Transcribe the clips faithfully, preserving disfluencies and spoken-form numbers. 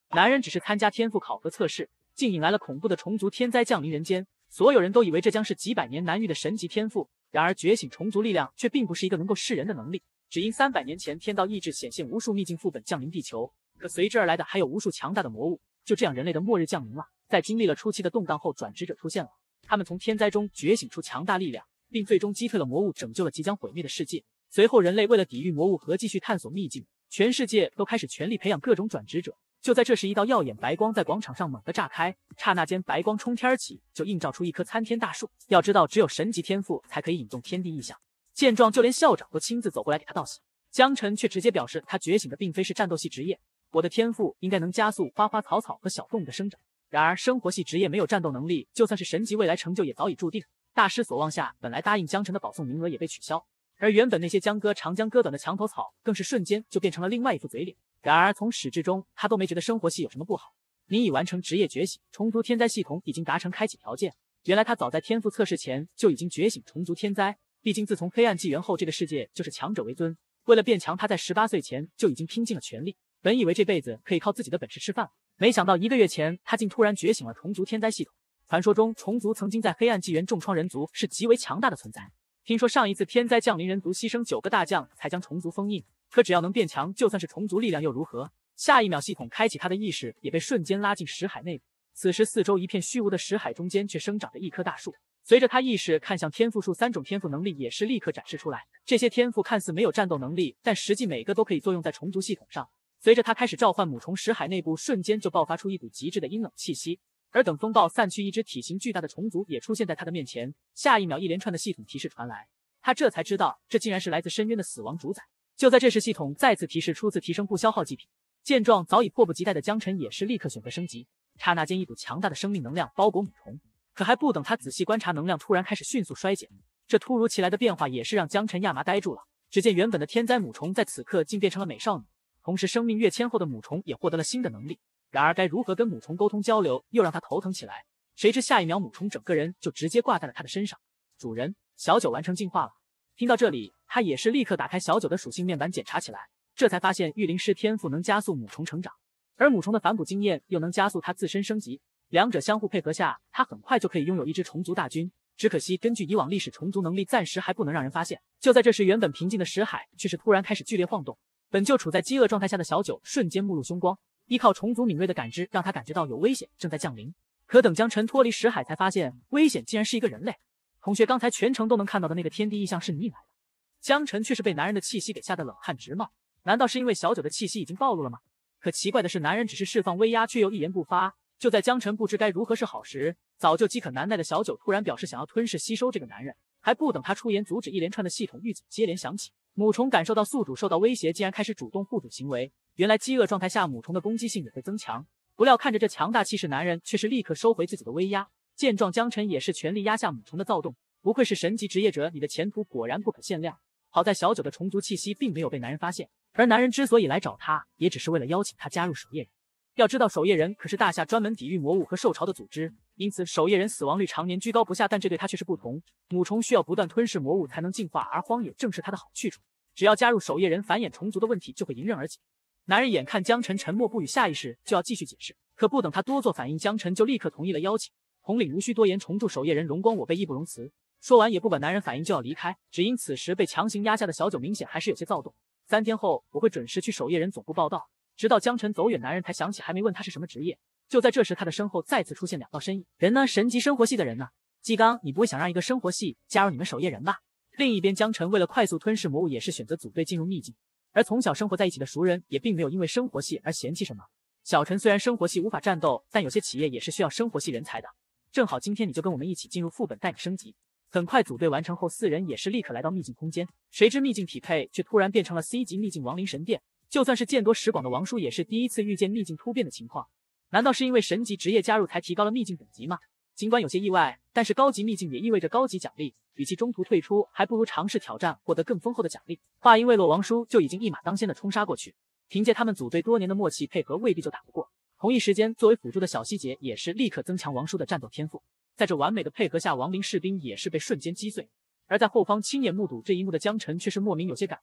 男人只是参加天赋考核测试，竟引来了恐怖的虫族天灾降临人间。所有人都以为这将是几百年难遇的神级天赋，然而觉醒虫族力量却并不是一个能够噬人的能力，只因三百年前天道意志显现无数秘境副本降临地球，可随之而来的还有无数强大的魔物。就这样，人类的末日降临了。在经历了初期的动荡后，转职者出现了，他们从天灾中觉醒出强大力量，并最终击退了魔物，拯救了即将毁灭的世界。随后，人类为了抵御魔物和继续探索秘境，全世界都开始全力培养各种转职者。就在这时，一道耀眼白光在广场上猛地炸开，刹那间白光冲天起，就映照出一棵参天大树。要知道，只有神级天赋才可以引动天地异象。见状，就连校长都亲自走过来给他道喜。江晨却直接表示，他觉醒的并非是战斗系职业，我的天赋应该能加速花花草草和小动物的生长。然而，生活系职业没有战斗能力，就算是神级，未来成就也早已注定。大失所望下，本来答应江晨的保送名额也被取消，而原本那些将割长江割短的墙头草，更是瞬间就变成了另外一副嘴脸。然而从始至终，他都没觉得生活系有什么不好。你已完成职业觉醒，虫族天灾系统已经达成开启条件。原来他早在天赋测试前就已经觉醒虫族天灾。毕竟自从黑暗纪元后，这个世界就是强者为尊。为了变强，他在十八岁前就已经拼尽了全力。本以为这辈子可以靠自己的本事吃饭，没想到一个月前，他竟突然觉醒了虫族天灾系统。传说中，虫族曾经在黑暗纪元重创人族，是极为强大的存在。听说上一次天灾降临，人族牺牲九个大将才将虫族封印。可只要能变强，就算是虫族力量又如何？下一秒，系统开启，他的意识也被瞬间拉进石海内部。此时，四周一片虚无的石海中间却生长着一棵大树。随着他意识看向天赋树，三种天赋能力也是立刻展示出来。这些天赋看似没有战斗能力，但实际每个都可以作用在虫族系统上。随着他开始召唤母虫，石海内部瞬间就爆发出一股极致的阴冷气息。而等风暴散去，一只体型巨大的虫族也出现在他的面前。下一秒，一连串的系统提示传来，他这才知道这竟然是来自深渊的死亡主宰。就在这时，系统再次提示初次提升不消耗祭品。见状，早已迫不及待的江晨也是立刻选择升级。刹那间，一股强大的生命能量包裹母虫。可还不等他仔细观察，能量突然开始迅速衰减。这突如其来的变化也是让江晨亚麻呆住了。只见原本的天灾母虫在此刻竟变成了美少女，同时生命跃迁后的母虫也获得了新的能力。然而该如何跟母虫沟通交流，又让他头疼起来。谁知下一秒，母虫整个人就直接挂在了他的身上。主人，小九完成进化了。听到这里，他也是立刻打开小九的属性面板检查起来，这才发现御灵师天赋能加速母虫成长，而母虫的反哺经验又能加速他自身升级。两者相互配合下，他很快就可以拥有一支虫族大军。只可惜根据以往历史，虫族能力暂时还不能让人发现。就在这时，原本平静的石海却是突然开始剧烈晃动。本就处在饥饿状态下的小九瞬间目露凶光，依靠虫族敏锐的感知，让他感觉到有危险正在降临。可等江晨脱离石海，才发现危险竟然是一个人类。同学，刚才全程都能看到的那个天地异象是你引来的？江晨却是被男人的气息给吓得冷汗直冒。难道是因为小九的气息已经暴露了吗？可奇怪的是，男人只是释放威压，却又一言不发。就在江晨不知该如何是好时，早就饥渴难耐的小九突然表示想要吞噬吸收这个男人。还不等他出言阻止，一连串的系统预警接连响起。母虫感受到宿主受到威胁，竟然开始主动护主行为。原来饥饿状态下，母虫的攻击性也会增强。不料看着这强大气势，男人却是立刻收回自己的威压。见状，江晨也是全力压下母虫的躁动。不愧是神级职业者，你的前途果然不可限量。好在小九的虫族气息并没有被男人发现，而男人之所以来找他，也只是为了邀请他加入守夜人。要知道，守夜人可是大夏专门抵御魔物和兽潮的组织，因此守夜人死亡率常年居高不下。但这对他却是不同，母虫需要不断吞噬魔物才能进化，而荒野正是他的好去处。只要加入守夜人，繁衍虫族的问题就会迎刃而解。男人眼看江晨沉默不语，下意识就要继续解释，可不等他多做反应，江晨就立刻同意了邀请。统领无需多言，重铸守夜人，荣光我辈义不容辞。说完也不管男人反应就要离开，只因此时被强行压下的小九明显还是有些躁动。三天后我会准时去守夜人总部报道。直到江晨走远，男人才想起还没问他是什么职业。就在这时，他的身后再次出现两道身影。人呢？神级生活系的人呢？纪刚，你不会想让一个生活系加入你们守夜人吧？另一边，江晨为了快速吞噬魔物，也是选择组队进入秘境。而从小生活在一起的熟人也并没有因为生活系而嫌弃什么。小陈虽然生活系无法战斗，但有些企业也是需要生活系人才的。正好今天你就跟我们一起进入副本，带你升级。很快组队完成后，四人也是立刻来到秘境空间。谁知秘境匹配却突然变成了 C 级秘境亡灵神殿。就算是见多识广的王叔也是第一次遇见秘境突变的情况。难道是因为神级职业加入才提高了秘境等级吗？尽管有些意外，但是高级秘境也意味着高级奖励，与其中途退出，还不如尝试挑战，获得更丰厚的奖励。话音未落，王叔就已经一马当先的冲杀过去。凭借他们组队多年的默契配合，未必就打不过。同一时间，作为辅助的小希姐也是立刻增强王叔的战斗天赋。在这完美的配合下，亡灵士兵也是被瞬间击碎。而在后方亲眼目睹这一幕的江晨却是莫名有些感动。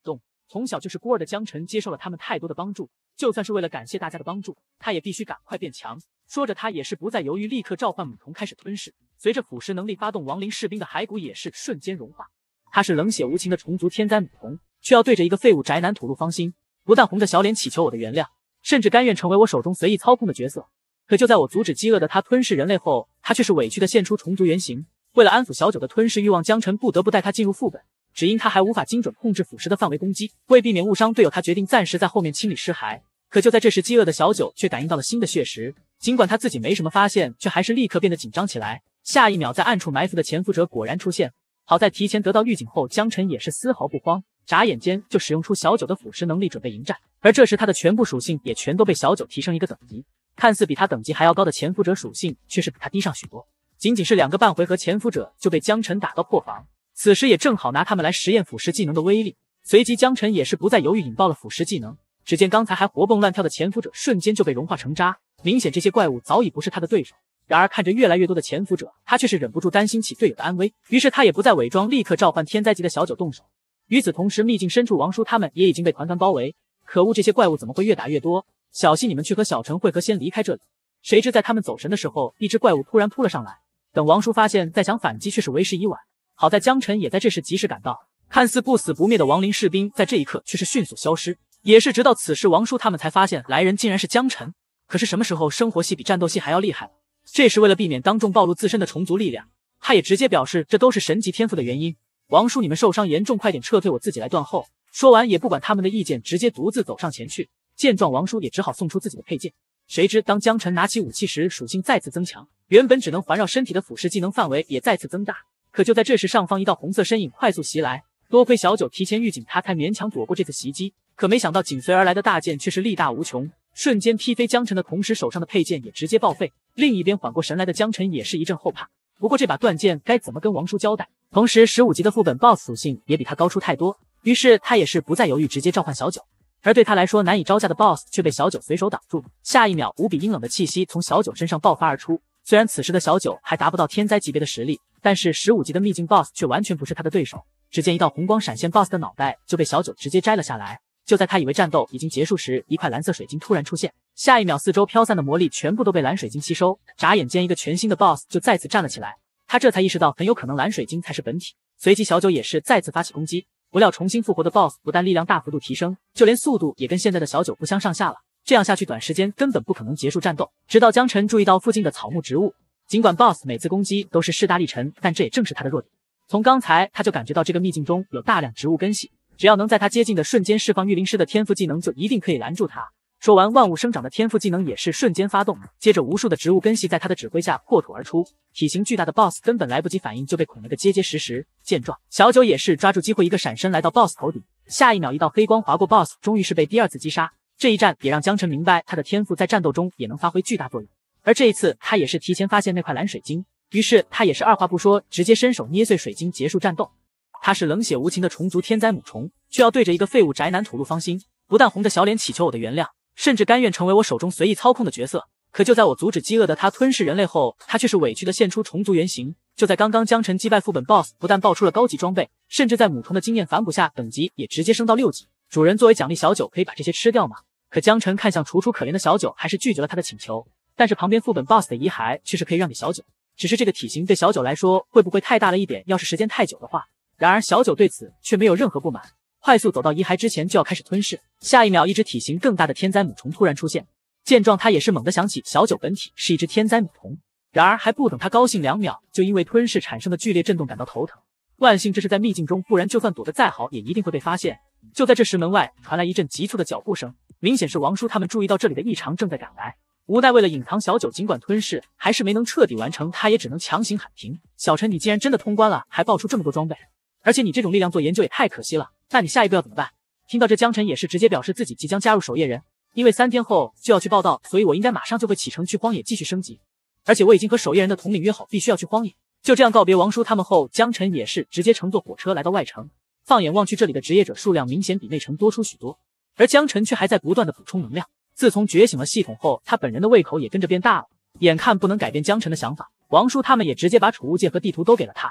从小就是孤儿的江晨接受了他们太多的帮助，就算是为了感谢大家的帮助，他也必须赶快变强。说着，他也是不再犹豫，立刻召唤母虫开始吞噬。随着腐蚀能力发动，亡灵士兵的骸骨也是瞬间融化。他是冷血无情的虫族天灾母虫，却要对着一个废物宅男吐露芳心，不但红着小脸祈求我的原谅，甚至甘愿成为我手中随意操控的角色。可就在我阻止饥饿的他吞噬人类后，他却是委屈的现出虫族原形。为了安抚小九的吞噬欲望，江晨不得不带他进入副本。只因他还无法精准控制腐蚀的范围攻击，为避免误伤队友，他决定暂时在后面清理尸骸。可就在这时，饥饿的小九却感应到了新的血石，尽管他自己没什么发现，却还是立刻变得紧张起来。下一秒，在暗处埋伏的潜伏者果然出现，好在提前得到预警后，江晨也是丝毫不慌，眨眼间就使用出小九的腐蚀能力准备迎战。而这时他的全部属性也全都被小九提升一个等级，看似比他等级还要高的潜伏者属性却是比他低上许多，仅仅是两个半回合，潜伏者就被江晨打到破防。此时也正好拿他们来实验腐蚀技能的威力，随即江晨也是不再犹豫，引爆了腐蚀技能。只见刚才还活蹦乱跳的潜伏者瞬间就被融化成渣，明显这些怪物早已不是他的对手。然而看着越来越多的潜伏者，他却是忍不住担心起队友的安危，于是他也不再伪装，立刻召唤天灾级的小九动手。与此同时，秘境深处王叔他们也已经被团团包围，可恶，这些怪物怎么会越打越多？小心你们去和小陈会合，先离开这里。谁知在他们走神的时候，一只怪物突然扑了上来，等王叔发现再想反击却是为时已晚。好在江晨也在这时及时赶到，看似不死不灭的亡灵士兵在这一刻却是迅速消失。也是直到此时，王叔他们才发现来人竟然是江晨。可是什么时候生活系比战斗系还要厉害了？这时为了避免当众暴露自身的虫族力量，他也直接表示这都是神级天赋的原因。王叔，你们受伤严重，快点撤退，我自己来断后。说完也不管他们的意见，直接独自走上前去。见状，王叔也只好送出自己的佩剑。谁知当江晨拿起武器时，属性再次增强，原本只能环绕身体的腐蚀技能范围也再次增大。可就在这时，上方一道红色身影快速袭来，多亏小九提前预警，他才勉强躲过这次袭击。可没想到紧随而来的大剑却是力大无穷，瞬间劈飞江晨的同时，手上的佩剑也直接报废。另一边缓过神来的江晨也是一阵后怕，不过这把断剑该怎么跟王叔交代？同时十五级的副本 boss 属性也比他高出太多，于是他也是不再犹豫，直接召唤小九。而对他来说难以招架的 boss 却被小九随手挡住，下一秒无比阴冷的气息从小九身上爆发而出。虽然此时的小九还达不到天灾级别的实力，但是十五级的秘境 boss 却完全不是他的对手。只见一道红光闪现， boss 的脑袋就被小九直接摘了下来。就在他以为战斗已经结束时，一块蓝色水晶突然出现，下一秒四周飘散的魔力全部都被蓝水晶吸收，眨眼间一个全新的 boss 就再次站了起来。他这才意识到很有可能蓝水晶才是本体，随即小九也是再次发起攻击。不料重新复活的 boss 不但力量大幅度提升，就连速度也跟现在的小九不相上下了。这样下去短时间根本不可能结束战斗。直到江晨注意到附近的草木植物，尽管 boss 每次攻击都是势大力沉，但这也正是他的弱点。从刚才他就感觉到这个秘境中有大量植物根系，只要能在他接近的瞬间释放御灵师的天赋技能，就一定可以拦住他。说完，万物生长的天赋技能也是瞬间发动，接着无数的植物根系在他的指挥下破土而出，体型巨大的 boss 根本来不及反应就被捆了个结结实实。见状，小九也是抓住机会一个闪身来到 boss 头顶，下一秒一道黑光划过 boss， 终于是被第二次击杀。这一战也让江晨明白他的天赋在战斗中也能发挥巨大作用，而这一次他也是提前发现那块蓝水晶，于是他也是二话不说，直接伸手捏碎水晶结束战斗。他是冷血无情的虫族天灾母虫，却要对着一个废物宅男吐露芳心，不但红着小脸祈求我的原谅，甚至甘愿成为我手中随意操控的角色。可就在我阻止饥饿的他吞噬人类后，他却是委屈的现出虫族原形。就在刚刚，江晨击败副本 boss， 不但爆出了高级装备，甚至在母虫的经验反哺下，等级也直接升到六级。主人作为奖励，小九可以把这些吃掉吗？可江晨看向楚楚可怜的小九，还是拒绝了他的请求。但是旁边副本 boss 的遗骸却是可以让给小九，只是这个体型对小九来说会不会太大了一点？要是时间太久的话。然而小九对此却没有任何不满，快速走到遗骸之前就要开始吞噬。下一秒，一只体型更大的天灾母虫突然出现，见状他也是猛地想起小九本体是一只天灾母虫。然而还不等他高兴两秒，就因为吞噬产生的剧烈震动感到头疼。万幸这是在秘境中，不然就算躲得再好也一定会被发现。就在这时，门外传来一阵急促的脚步声，明显是王叔他们注意到这里的异常，正在赶来。无奈为了隐藏小九，尽管吞噬还是没能彻底完成，他也只能强行喊停。小陈，你既然真的通关了，还爆出这么多装备，而且你这种力量做研究也太可惜了，那你下一步要怎么办？听到这，江晨也是直接表示自己即将加入守夜人，因为三天后就要去报道，所以我应该马上就会启程去荒野继续升级，而且我已经和守夜人的统领约好，必须要去荒野。就这样告别王叔他们后，江晨也是直接乘坐火车来到外城。放眼望去，这里的职业者数量明显比内城多出许多，而江晨却还在不断的补充能量。自从觉醒了系统后，他本人的胃口也跟着变大了。眼看不能改变江晨的想法，王叔他们也直接把储物戒和地图都给了他。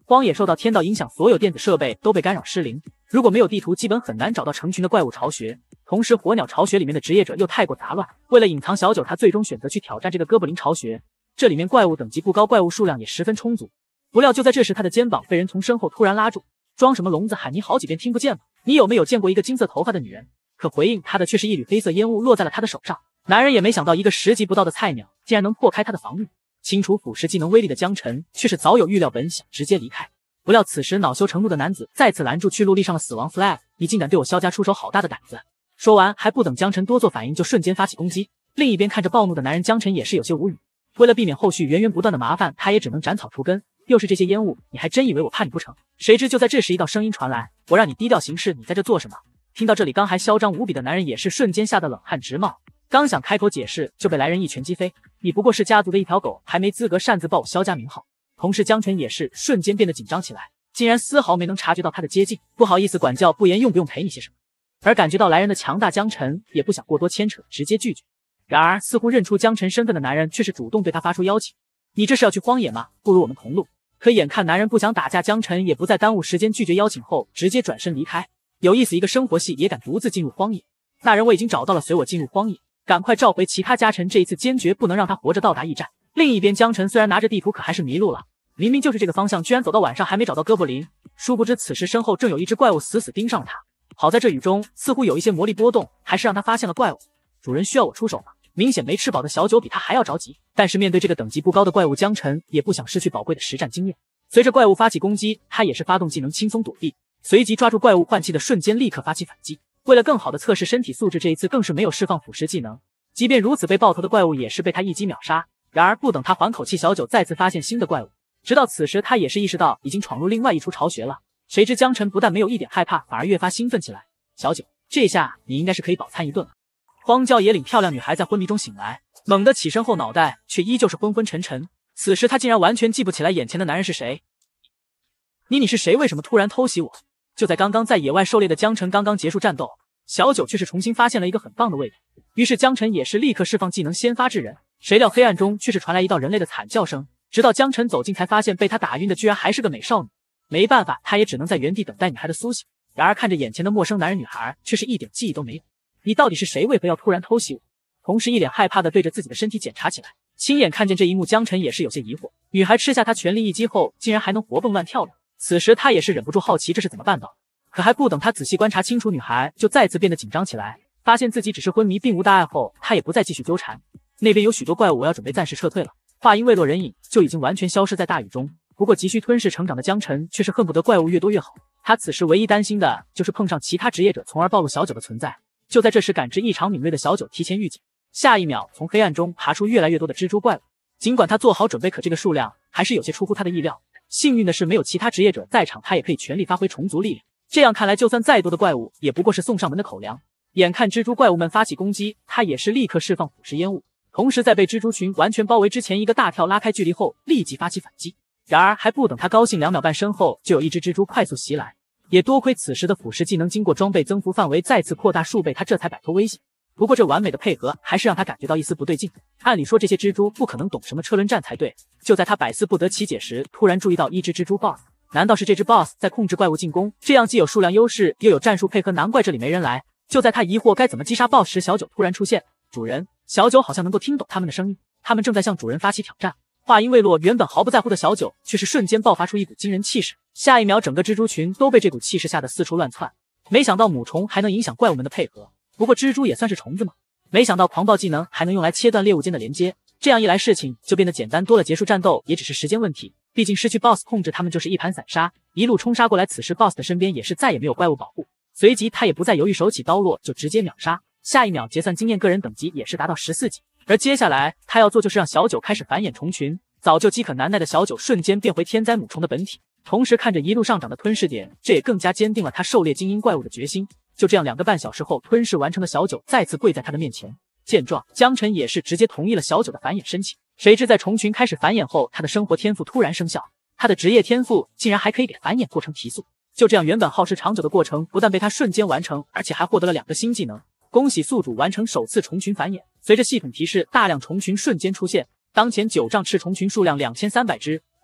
荒野受到天道影响，所有电子设备都被干扰失灵，如果没有地图，基本很难找到成群的怪物巢穴。同时，火鸟巢穴里面的职业者又太过杂乱，为了隐藏小九，他最终选择去挑战这个哥布林巢穴。这里面怪物等级不高，怪物数量也十分充足。不料就在这时，他的肩膀被人从身后突然拉住。装什么聋子，喊你好几遍听不见吗？你有没有见过一个金色头发的女人？可回应他的却是一缕黑色烟雾落在了他的手上。男人也没想到，一个十级不到的菜鸟竟然能破开他的防御。清除腐蚀技能威力的江晨却是早有预料，本想直接离开。不料此时恼羞成怒的男子再次拦住，去路立上了死亡 flag。你竟敢对我萧家出手，好大的胆子！说完，还不等江晨多做反应，就瞬间发起攻击。另一边看着暴怒的男人，江晨也是有些无语。为了避免后续源源不断的麻烦，他也只能斩草除根。又是这些烟雾，你还真以为我怕你不成？谁知就在这时，一道声音传来：“我让你低调行事，你在这做什么？”听到这里，刚还嚣张无比的男人也是瞬间吓得冷汗直冒，刚想开口解释，就被来人一拳击飞。你不过是家族的一条狗，还没资格擅自报我萧家名号。同时，江晨也是瞬间变得紧张起来，竟然丝毫没能察觉到他的接近。不好意思，管教不严，用不用赔你些什么？而感觉到来人的强大，江晨也不想过多牵扯，直接拒绝。然而，似乎认出江晨身份的男人却是主动对他发出邀请：“你这是要去荒野吗？不如我们同路。”可眼看男人不想打架，江晨也不再耽误时间，拒绝邀请后直接转身离开。有意思，一个生活系也敢独自进入荒野？那人我已经找到了，随我进入荒野，赶快召回其他家臣，这一次坚决不能让他活着到达驿站。另一边，江晨虽然拿着地图，可还是迷路了。明明就是这个方向，居然走到晚上还没找到哥布林。殊不知此时身后正有一只怪物死死盯上了他。好在这雨中似乎有一些魔力波动，还是让他发现了怪物。主人需要我出手吗？明显没吃饱的小九比他还要着急，但是面对这个等级不高的怪物，江晨也不想失去宝贵的实战经验。随着怪物发起攻击，他也是发动技能轻松躲避，随即抓住怪物换气的瞬间立刻发起反击。为了更好的测试身体素质，这一次更是没有释放腐蚀技能。即便如此，被爆头的怪物也是被他一击秒杀。然而不等他缓口气，小九再次发现新的怪物。直到此时，他也是意识到已经闯入另外一处巢穴了。谁知江晨不但没有一点害怕，反而越发兴奋起来。小九，这下你应该是可以饱餐一顿了。荒郊野岭，漂亮女孩在昏迷中醒来，猛地起身后，脑袋却依旧是昏昏沉沉。此时她竟然完全记不起来眼前的男人是谁。你你是谁？为什么突然偷袭我？就在刚刚在野外狩猎的江晨刚刚结束战斗，小九却是重新发现了一个很棒的位置。于是江晨也是立刻释放技能先发制人，谁料黑暗中却是传来一道人类的惨叫声。直到江晨走近，才发现被他打晕的居然还是个美少女。没办法，他也只能在原地等待女孩的苏醒。然而看着眼前的陌生男人，女孩却是一点记忆都没有。你到底是谁？为何要突然偷袭我？同时一脸害怕的对着自己的身体检查起来。亲眼看见这一幕，江晨也是有些疑惑，女孩吃下他全力一击后，竟然还能活蹦乱跳的。此时他也是忍不住好奇，这是怎么办到的？可还不等他仔细观察清楚，女孩就再次变得紧张起来。发现自己只是昏迷，并无大碍后，他也不再继续纠缠。那边有许多怪物，我要准备暂时撤退了。话音未落，人影就已经完全消失在大雨中。不过急需吞噬成长的江晨却是恨不得怪物越多越好。他此时唯一担心的就是碰上其他职业者，从而暴露小九的存在。就在这时，感知异常敏锐的小九提前预警，下一秒从黑暗中爬出越来越多的蜘蛛怪物。尽管他做好准备，可这个数量还是有些出乎他的意料。幸运的是没有其他职业者在场，他也可以全力发挥虫族力量。这样看来，就算再多的怪物也不过是送上门的口粮。眼看蜘蛛怪物们发起攻击，他也是立刻释放腐蚀烟雾，同时在被蜘蛛群完全包围之前，一个大跳拉开距离后立即发起反击。然而还不等他高兴，两秒半身后就有一只蜘蛛快速袭来。也多亏此时的腐蚀技能经过装备增幅范围再次扩大数倍，他这才摆脱危险。不过这完美的配合还是让他感觉到一丝不对劲。按理说这些蜘蛛不可能懂什么车轮战才对。就在他百思不得其解时，突然注意到一只蜘蛛 boss。难道是这只 boss 在控制怪物进攻？这样既有数量优势，又有战术配合，难怪这里没人来。就在他疑惑该怎么击杀 boss 时，小九突然出现。主人，小九好像能够听懂他们的声音，他们正在向主人发起挑战。话音未落，原本毫不在乎的小九却是瞬间爆发出一股惊人气势，下一秒整个蜘蛛群都被这股气势吓得四处乱窜。没想到母虫还能影响怪物们的配合，不过蜘蛛也算是虫子吗？没想到狂暴技能还能用来切断猎物间的连接，这样一来事情就变得简单多了，结束战斗也只是时间问题。毕竟失去 boss 控制，他们就是一盘散沙，一路冲杀过来。此时 boss 的身边也是再也没有怪物保护，随即他也不再犹豫，手起刀落就直接秒杀。下一秒结算经验，个人等级也是达到十四级。而接下来他要做就是让小九开始繁衍虫群。早就饥渴难耐的小九瞬间变回天灾母虫的本体，同时看着一路上涨的吞噬点，这也更加坚定了他狩猎精英怪物的决心。就这样两个半小时后，吞噬完成的小九再次跪在他的面前。见状，江晨也是直接同意了小九的繁衍申请。谁知在虫群开始繁衍后，他的生活天赋突然生效，他的职业天赋竟然还可以给繁衍过程提速。就这样原本耗时长久的过程不但被他瞬间完成，而且还获得了两个新技能。恭喜宿主完成首次虫群繁衍。随着系统提示，大量虫群瞬间出现。当前九丈赤虫群数量两千三百只，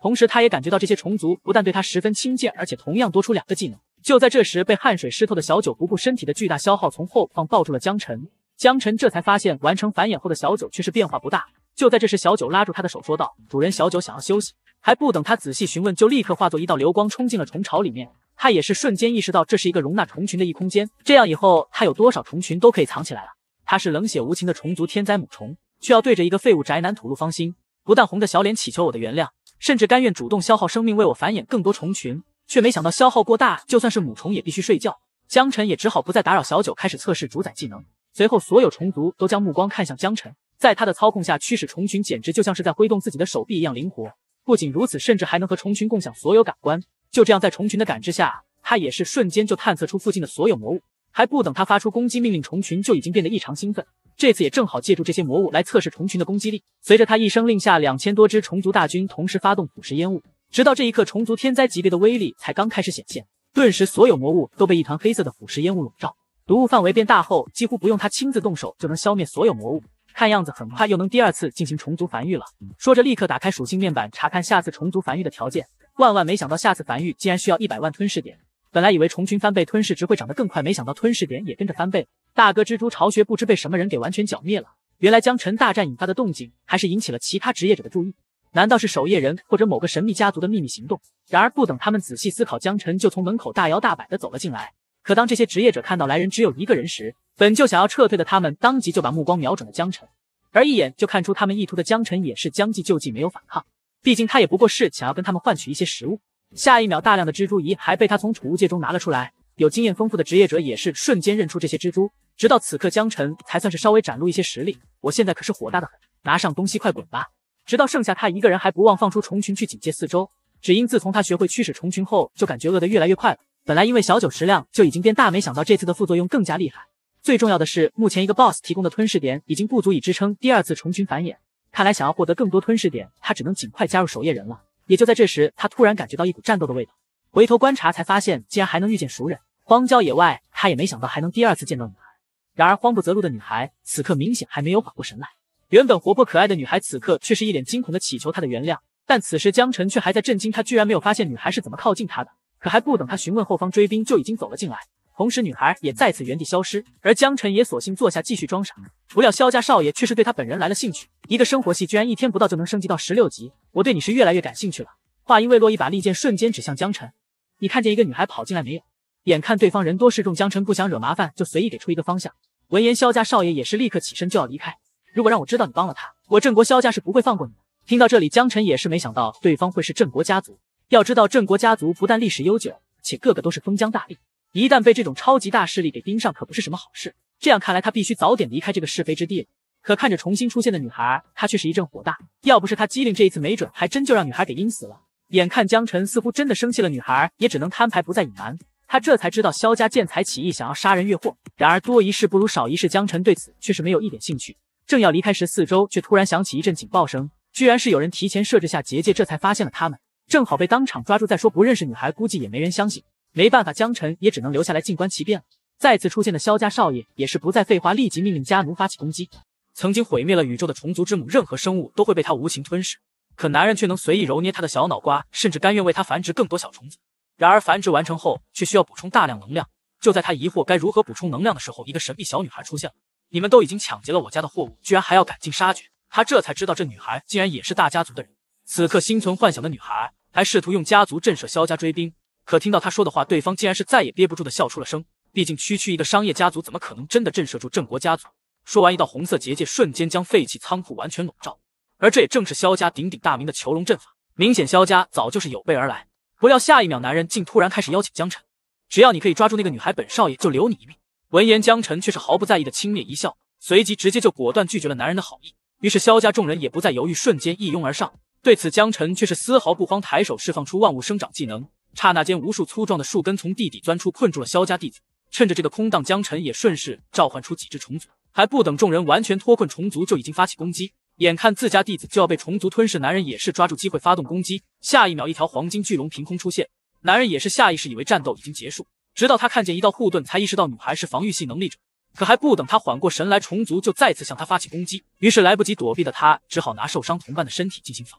同时他也感觉到这些虫族不但对他十分亲切，而且同样多出两个技能。就在这时，被汗水湿透的小九不顾身体的巨大消耗，从后方抱住了江晨。江晨这才发现完成繁衍后的小九却是变化不大。就在这时，小九拉住他的手说道：“主人，小九想要休息。”还不等他仔细询问，就立刻化作一道流光冲进了虫巢里面。他也是瞬间意识到这是一个容纳虫群的异空间，这样以后他有多少虫群都可以藏起来了。他是冷血无情的虫族天灾母虫，却要对着一个废物宅男吐露芳心，不但红着小脸祈求我的原谅，甚至甘愿主动消耗生命为我繁衍更多虫群，却没想到消耗过大，就算是母虫也必须睡觉。江晨也只好不再打扰小九，开始测试主宰技能。随后所有虫族都将目光看向江晨，在他的操控下驱使虫群简直就像是在挥动自己的手臂一样灵活。不仅如此，甚至还能和虫群共享所有感官。就这样，在虫群的感知下，他也是瞬间就探测出附近的所有魔物。还不等他发出攻击命令，虫群就已经变得异常兴奋。这次也正好借助这些魔物来测试虫群的攻击力。随着他一声令下，两千多支虫族大军同时发动腐蚀烟雾。直到这一刻，虫族天灾级别的威力才刚开始显现。顿时，所有魔物都被一团黑色的腐蚀烟雾笼罩，毒物范围变大后，几乎不用他亲自动手就能消灭所有魔物。看样子很快又能第二次进行虫族繁育了。说着，立刻打开属性面板查看下次虫族繁育的条件。万万没想到，下次繁育竟然需要一百万吞噬点。本来以为虫群翻倍吞噬值会长得更快，没想到吞噬点也跟着翻倍了。大哥蜘蛛巢穴不知被什么人给完全剿灭了。原来江晨大战引发的动静还是引起了其他职业者的注意。难道是守夜人或者某个神秘家族的秘密行动？然而不等他们仔细思考，江晨就从门口大摇大摆地走了进来。可当这些职业者看到来人只有一个人时，本就想要撤退的他们当即就把目光瞄准了江晨。而一眼就看出他们意图的江晨也是将计就计，没有反抗。毕竟他也不过是想要跟他们换取一些食物。下一秒，大量的蜘蛛仪还被他从储物界中拿了出来。有经验丰富的职业者也是瞬间认出这些蜘蛛。直到此刻，江晨才算是稍微展露一些实力。我现在可是火大的很，拿上东西快滚吧！直到剩下他一个人，还不忘放出虫群去警戒四周。只因自从他学会驱使虫群后，就感觉饿得越来越快了。本来因为小九食量就已经变大，没想到这次的副作用更加厉害。最重要的是，目前一个 boss 提供的吞噬点已经不足以支撑第二次虫群繁衍。看来想要获得更多吞噬点，他只能尽快加入守夜人了。也就在这时，他突然感觉到一股战斗的味道，回头观察才发现竟然还能遇见熟人。荒郊野外，他也没想到还能第二次见到女孩。然而慌不择路的女孩此刻明显还没有缓过神来。原本活泼可爱的女孩此刻却是一脸惊恐的祈求他的原谅。但此时江晨却还在震惊，他居然没有发现女孩是怎么靠近他的。可还不等他询问，后方追兵就已经走了进来。同时女孩也再次原地消失，而江晨也索性坐下继续装傻。不料萧家少爷却是对他本人来了兴趣，一个生活系居然一天不到就能升级到十六级，我对你是越来越感兴趣了。话音未落，一把利剑瞬间指向江晨。你看见一个女孩跑进来没有？眼看对方人多势众，江晨不想惹麻烦，就随意给出一个方向。闻言，萧家少爷也是立刻起身就要离开。如果让我知道你帮了他，我郑国萧家是不会放过你的。听到这里，江晨也是没想到对方会是郑国家族。要知道郑国家族不但历史悠久，且个个都是封疆大吏，一旦被这种超级大势力给盯上，可不是什么好事。这样看来，他必须早点离开这个是非之地了。可看着重新出现的女孩，他却是一阵火大。要不是他机灵，这一次没准还真就让女孩给阴死了。眼看江晨似乎真的生气了，女孩也只能摊牌，不再隐瞒。他这才知道萧家见财起意，想要杀人越货。然而多一事不如少一事，江晨对此却是没有一点兴趣。正要离开时，四周却突然响起一阵警报声，居然是有人提前设置下结界，这才发现了他们。正好被当场抓住。再说不认识女孩，估计也没人相信。没办法，江晨也只能留下来静观其变了。再次出现的萧家少爷也是不再废话，立即命令家奴发起攻击。曾经毁灭了宇宙的虫族之母，任何生物都会被他无情吞噬，可男人却能随意揉捏他的小脑瓜，甚至甘愿为他繁殖更多小虫子。然而繁殖完成后却需要补充大量能量。就在他疑惑该如何补充能量的时候，一个神秘小女孩出现了。你们都已经抢劫了我家的货物，居然还要赶尽杀绝。他这才知道这女孩竟然也是大家族的人。此刻心存幻想的女孩还试图用家族震慑萧家追兵，可听到他说的话，对方竟然是再也憋不住的笑出了声。毕竟区区一个商业家族怎么可能真的震慑住郑国家族。说完，一道红色结界瞬间将废弃仓库完全笼罩，而这也正是萧家鼎鼎大名的囚笼阵法。明显萧家早就是有备而来。不料下一秒，男人竟突然开始邀请江晨，只要你可以抓住那个女孩，本少爷就留你一命。闻言，江晨却是毫不在意的轻蔑一笑，随即直接就果断拒绝了男人的好意。于是萧家众人也不再犹豫，瞬间一拥而上。对此，江晨却是丝毫不慌，抬手释放出万物生长技能，刹那间无数粗壮的树根从地底钻出，困住了萧家弟子。趁着这个空档，江晨也顺势召唤出几只虫族，还不等众人完全脱困，虫族就已经发起攻击。眼看自家弟子就要被虫族吞噬，男人也是抓住机会发动攻击。下一秒，一条黄金巨龙凭空出现，男人也是下意识以为战斗已经结束，直到他看见一道护盾，才意识到女孩是防御系能力者。可还不等他缓过神来，虫族就再次向他发起攻击。于是来不及躲避的他，只好拿受伤同伴的身体进行防御。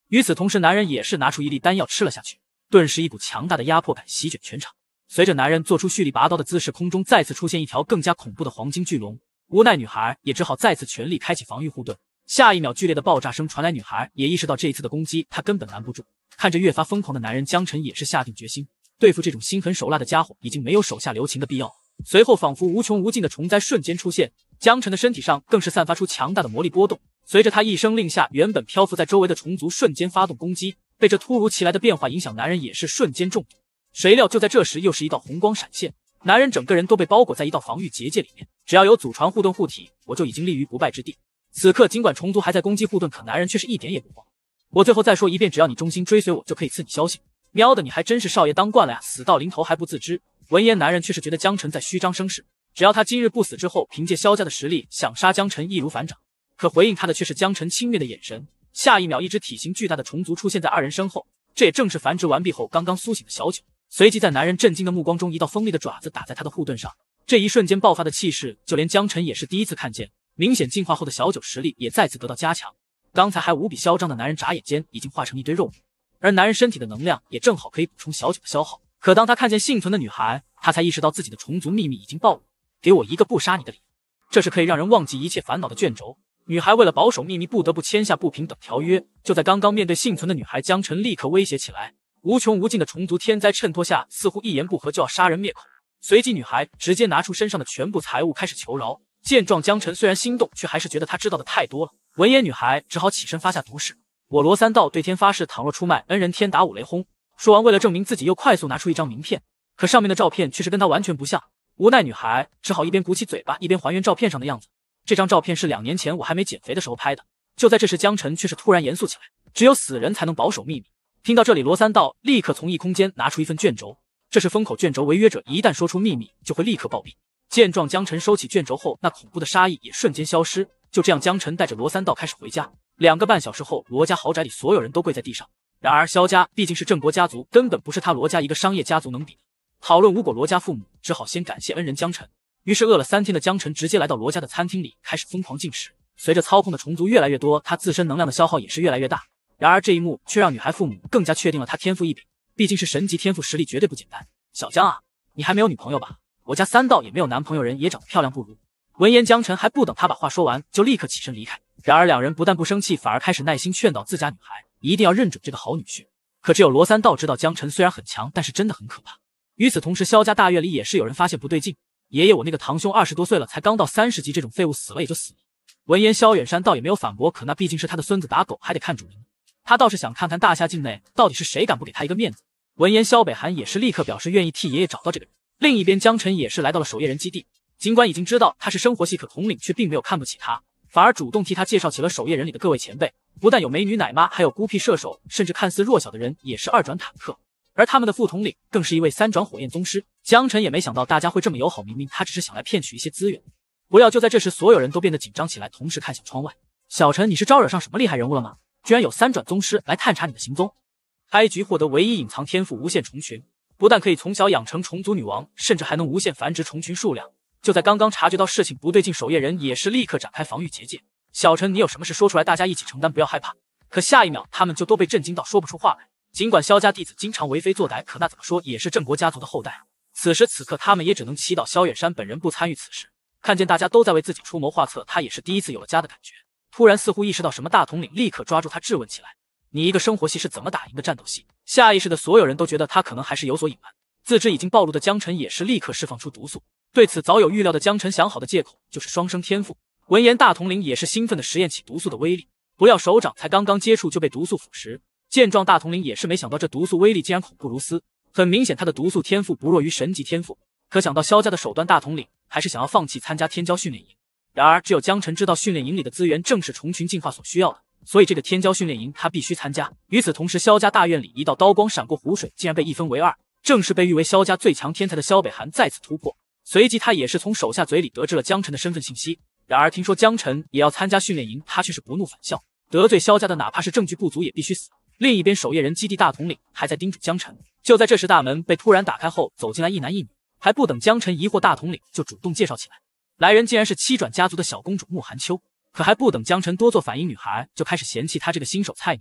与此同时，男人也是拿出一粒丹药吃了下去，顿时一股强大的压迫感席卷全场。随着男人做出蓄力拔刀的姿势，空中再次出现一条更加恐怖的黄金巨龙。无奈女孩也只好再次全力开启防御护盾。下一秒，剧烈的爆炸声传来，女孩也意识到这一次的攻击她根本拦不住。看着越发疯狂的男人，江晨也是下定决心，对付这种心狠手辣的家伙已经没有手下留情的必要。随后，仿佛无穷无尽的虫灾瞬间出现，江晨的身体上更是散发出强大的魔力波动。随着他一声令下，原本漂浮在周围的虫族瞬间发动攻击，被这突如其来的变化影响，男人也是瞬间中毒。谁料就在这时，又是一道红光闪现，男人整个人都被包裹在一道防御结界里面。只要有祖传护盾护体，我就已经立于不败之地。此刻，尽管虫族还在攻击护盾，可男人却是一点也不慌。我最后再说一遍，只要你忠心追随我，就可以赐你消息。喵的，你还真是少爷当惯了呀，死到临头还不自知。闻言，男人却是觉得江晨在虚张声势，只要他今日不死之后，凭借萧家的实力想杀江晨易如反掌。可回应他的却是江晨轻蔑的眼神。下一秒，一只体型巨大的虫族出现在二人身后，这也正是繁殖完毕后刚刚苏醒的小九。随即在男人震惊的目光中，一道锋利的爪子打在他的护盾上，这一瞬间爆发的气势，就连江晨也是第一次看见。明显进化后的小九实力也再次得到加强，刚才还无比嚣张的男人眨眼间已经化成一堆肉末，而男人身体的能量也正好可以补充小九的消耗。可当他看见幸存的女孩，他才意识到自己的虫族秘密已经暴露。给我一个不杀你的理由，这是可以让人忘记一切烦恼的卷轴。女孩为了保守秘密，不得不签下不平等条约。就在刚刚，面对幸存的女孩，江晨立刻威胁起来。无穷无尽的虫族天灾衬托下，似乎一言不合就要杀人灭口。随即，女孩直接拿出身上的全部财物开始求饶。见状，江晨虽然心动，却还是觉得他知道的太多了。闻言，女孩只好起身发下毒誓：我罗三道对天发誓，倘若出卖恩人，天打五雷轰。说完，为了证明自己，又快速拿出一张名片，可上面的照片却是跟他完全不像。无奈，女孩只好一边鼓起嘴巴，一边还原照片上的样子。这张照片是两年前我还没减肥的时候拍的。就在这时，江晨却是突然严肃起来：只有死人才能保守秘密。听到这里，罗三道立刻从异空间拿出一份卷轴，这是封口卷轴，违约者一旦说出秘密，就会立刻暴毙。见状，江晨收起卷轴后，那恐怖的杀意也瞬间消失。就这样，江晨带着罗三道开始回家。两个半小时后，罗家豪宅里所有人都跪在地上。然而萧家毕竟是郑国家族，根本不是他罗家一个商业家族能比的。讨论无果，罗家父母只好先感谢恩人江晨。于是饿了三天的江晨直接来到罗家的餐厅里，开始疯狂进食。随着操控的虫族越来越多，他自身能量的消耗也是越来越大。然而这一幕却让女孩父母更加确定了他天赋异禀，毕竟是神级天赋，实力绝对不简单。小江啊，你还没有女朋友吧？我家三道也没有男朋友，人也长得漂亮不如。闻言，江晨还不等他把话说完，就立刻起身离开。然而两人不但不生气，反而开始耐心劝导自家女孩一定要认准这个好女婿。可只有罗三道知道，江晨虽然很强，但是真的很可怕。与此同时，萧家大院里也是有人发现不对劲。爷爷，我那个堂兄二十多岁了，才刚到三十级，这种废物死了也就死了。闻言，萧远山倒也没有反驳，可那毕竟是他的孙子，打狗还得看主人。他倒是想看看大夏境内到底是谁敢不给他一个面子。闻言，萧北寒也是立刻表示愿意替爷爷找到这个人。另一边，江晨也是来到了守夜人基地，尽管已经知道他是生活系，可统领却并没有看不起他，反而主动替他介绍起了守夜人里的各位前辈。不但有美女奶妈，还有孤僻射手，甚至看似弱小的人也是二转坦克。而他们的副统领更是一位三转火焰宗师。江晨也没想到大家会这么友好，明明他只是想来骗取一些资源。不料就在这时，所有人都变得紧张起来，同时看向窗外。小陈，你是招惹上什么厉害人物了吗？居然有三转宗师来探查你的行踪。开局获得唯一隐藏天赋无限虫群，不但可以从小养成虫族女王，甚至还能无限繁殖虫群数量。就在刚刚察觉到事情不对劲，守夜人也是立刻展开防御结界。小陈，你有什么事说出来，大家一起承担，不要害怕。可下一秒，他们就都被震惊到说不出话来。尽管萧家弟子经常为非作歹，可那怎么说也是郑国家族的后代。此时此刻，他们也只能祈祷萧远山本人不参与此事。看见大家都在为自己出谋划策，他也是第一次有了家的感觉。突然似乎意识到什么，大统领立刻抓住他质问起来：你一个生活系是怎么打赢的战斗系？下意识的所有人都觉得他可能还是有所隐瞒。自知已经暴露的江晨也是立刻释放出毒素。对此早有预料的江晨想好的借口就是双生天赋。闻言，大统领也是兴奋的实验起毒素的威力，不料手掌才刚刚接触就被毒素腐蚀。见状，大统领也是没想到这毒素威力竟然恐怖如斯。很明显，他的毒素天赋不弱于神级天赋。可想到萧家的手段，大统领还是想要放弃参加天骄训练营。然而只有江晨知道训练营里的资源正是虫群进化所需要的，所以这个天骄训练营他必须参加。与此同时，萧家大院里一道刀光闪过，湖水竟然被一分为二，正是被誉为萧家最强天才的萧北寒再次突破。随即他也是从手下嘴里得知了江晨的身份信息。然而听说江晨也要参加训练营，他却是不怒反笑，得罪萧家的哪怕是证据不足也必须死。另一边，守夜人基地大统领还在叮嘱江晨。就在这时，大门被突然打开后走进来一男一女，还不等江晨疑惑，大统领就主动介绍起来。来人竟然是七转家族的小公主慕寒秋。可还不等江晨多做反应，女孩就开始嫌弃他这个新手菜鸟。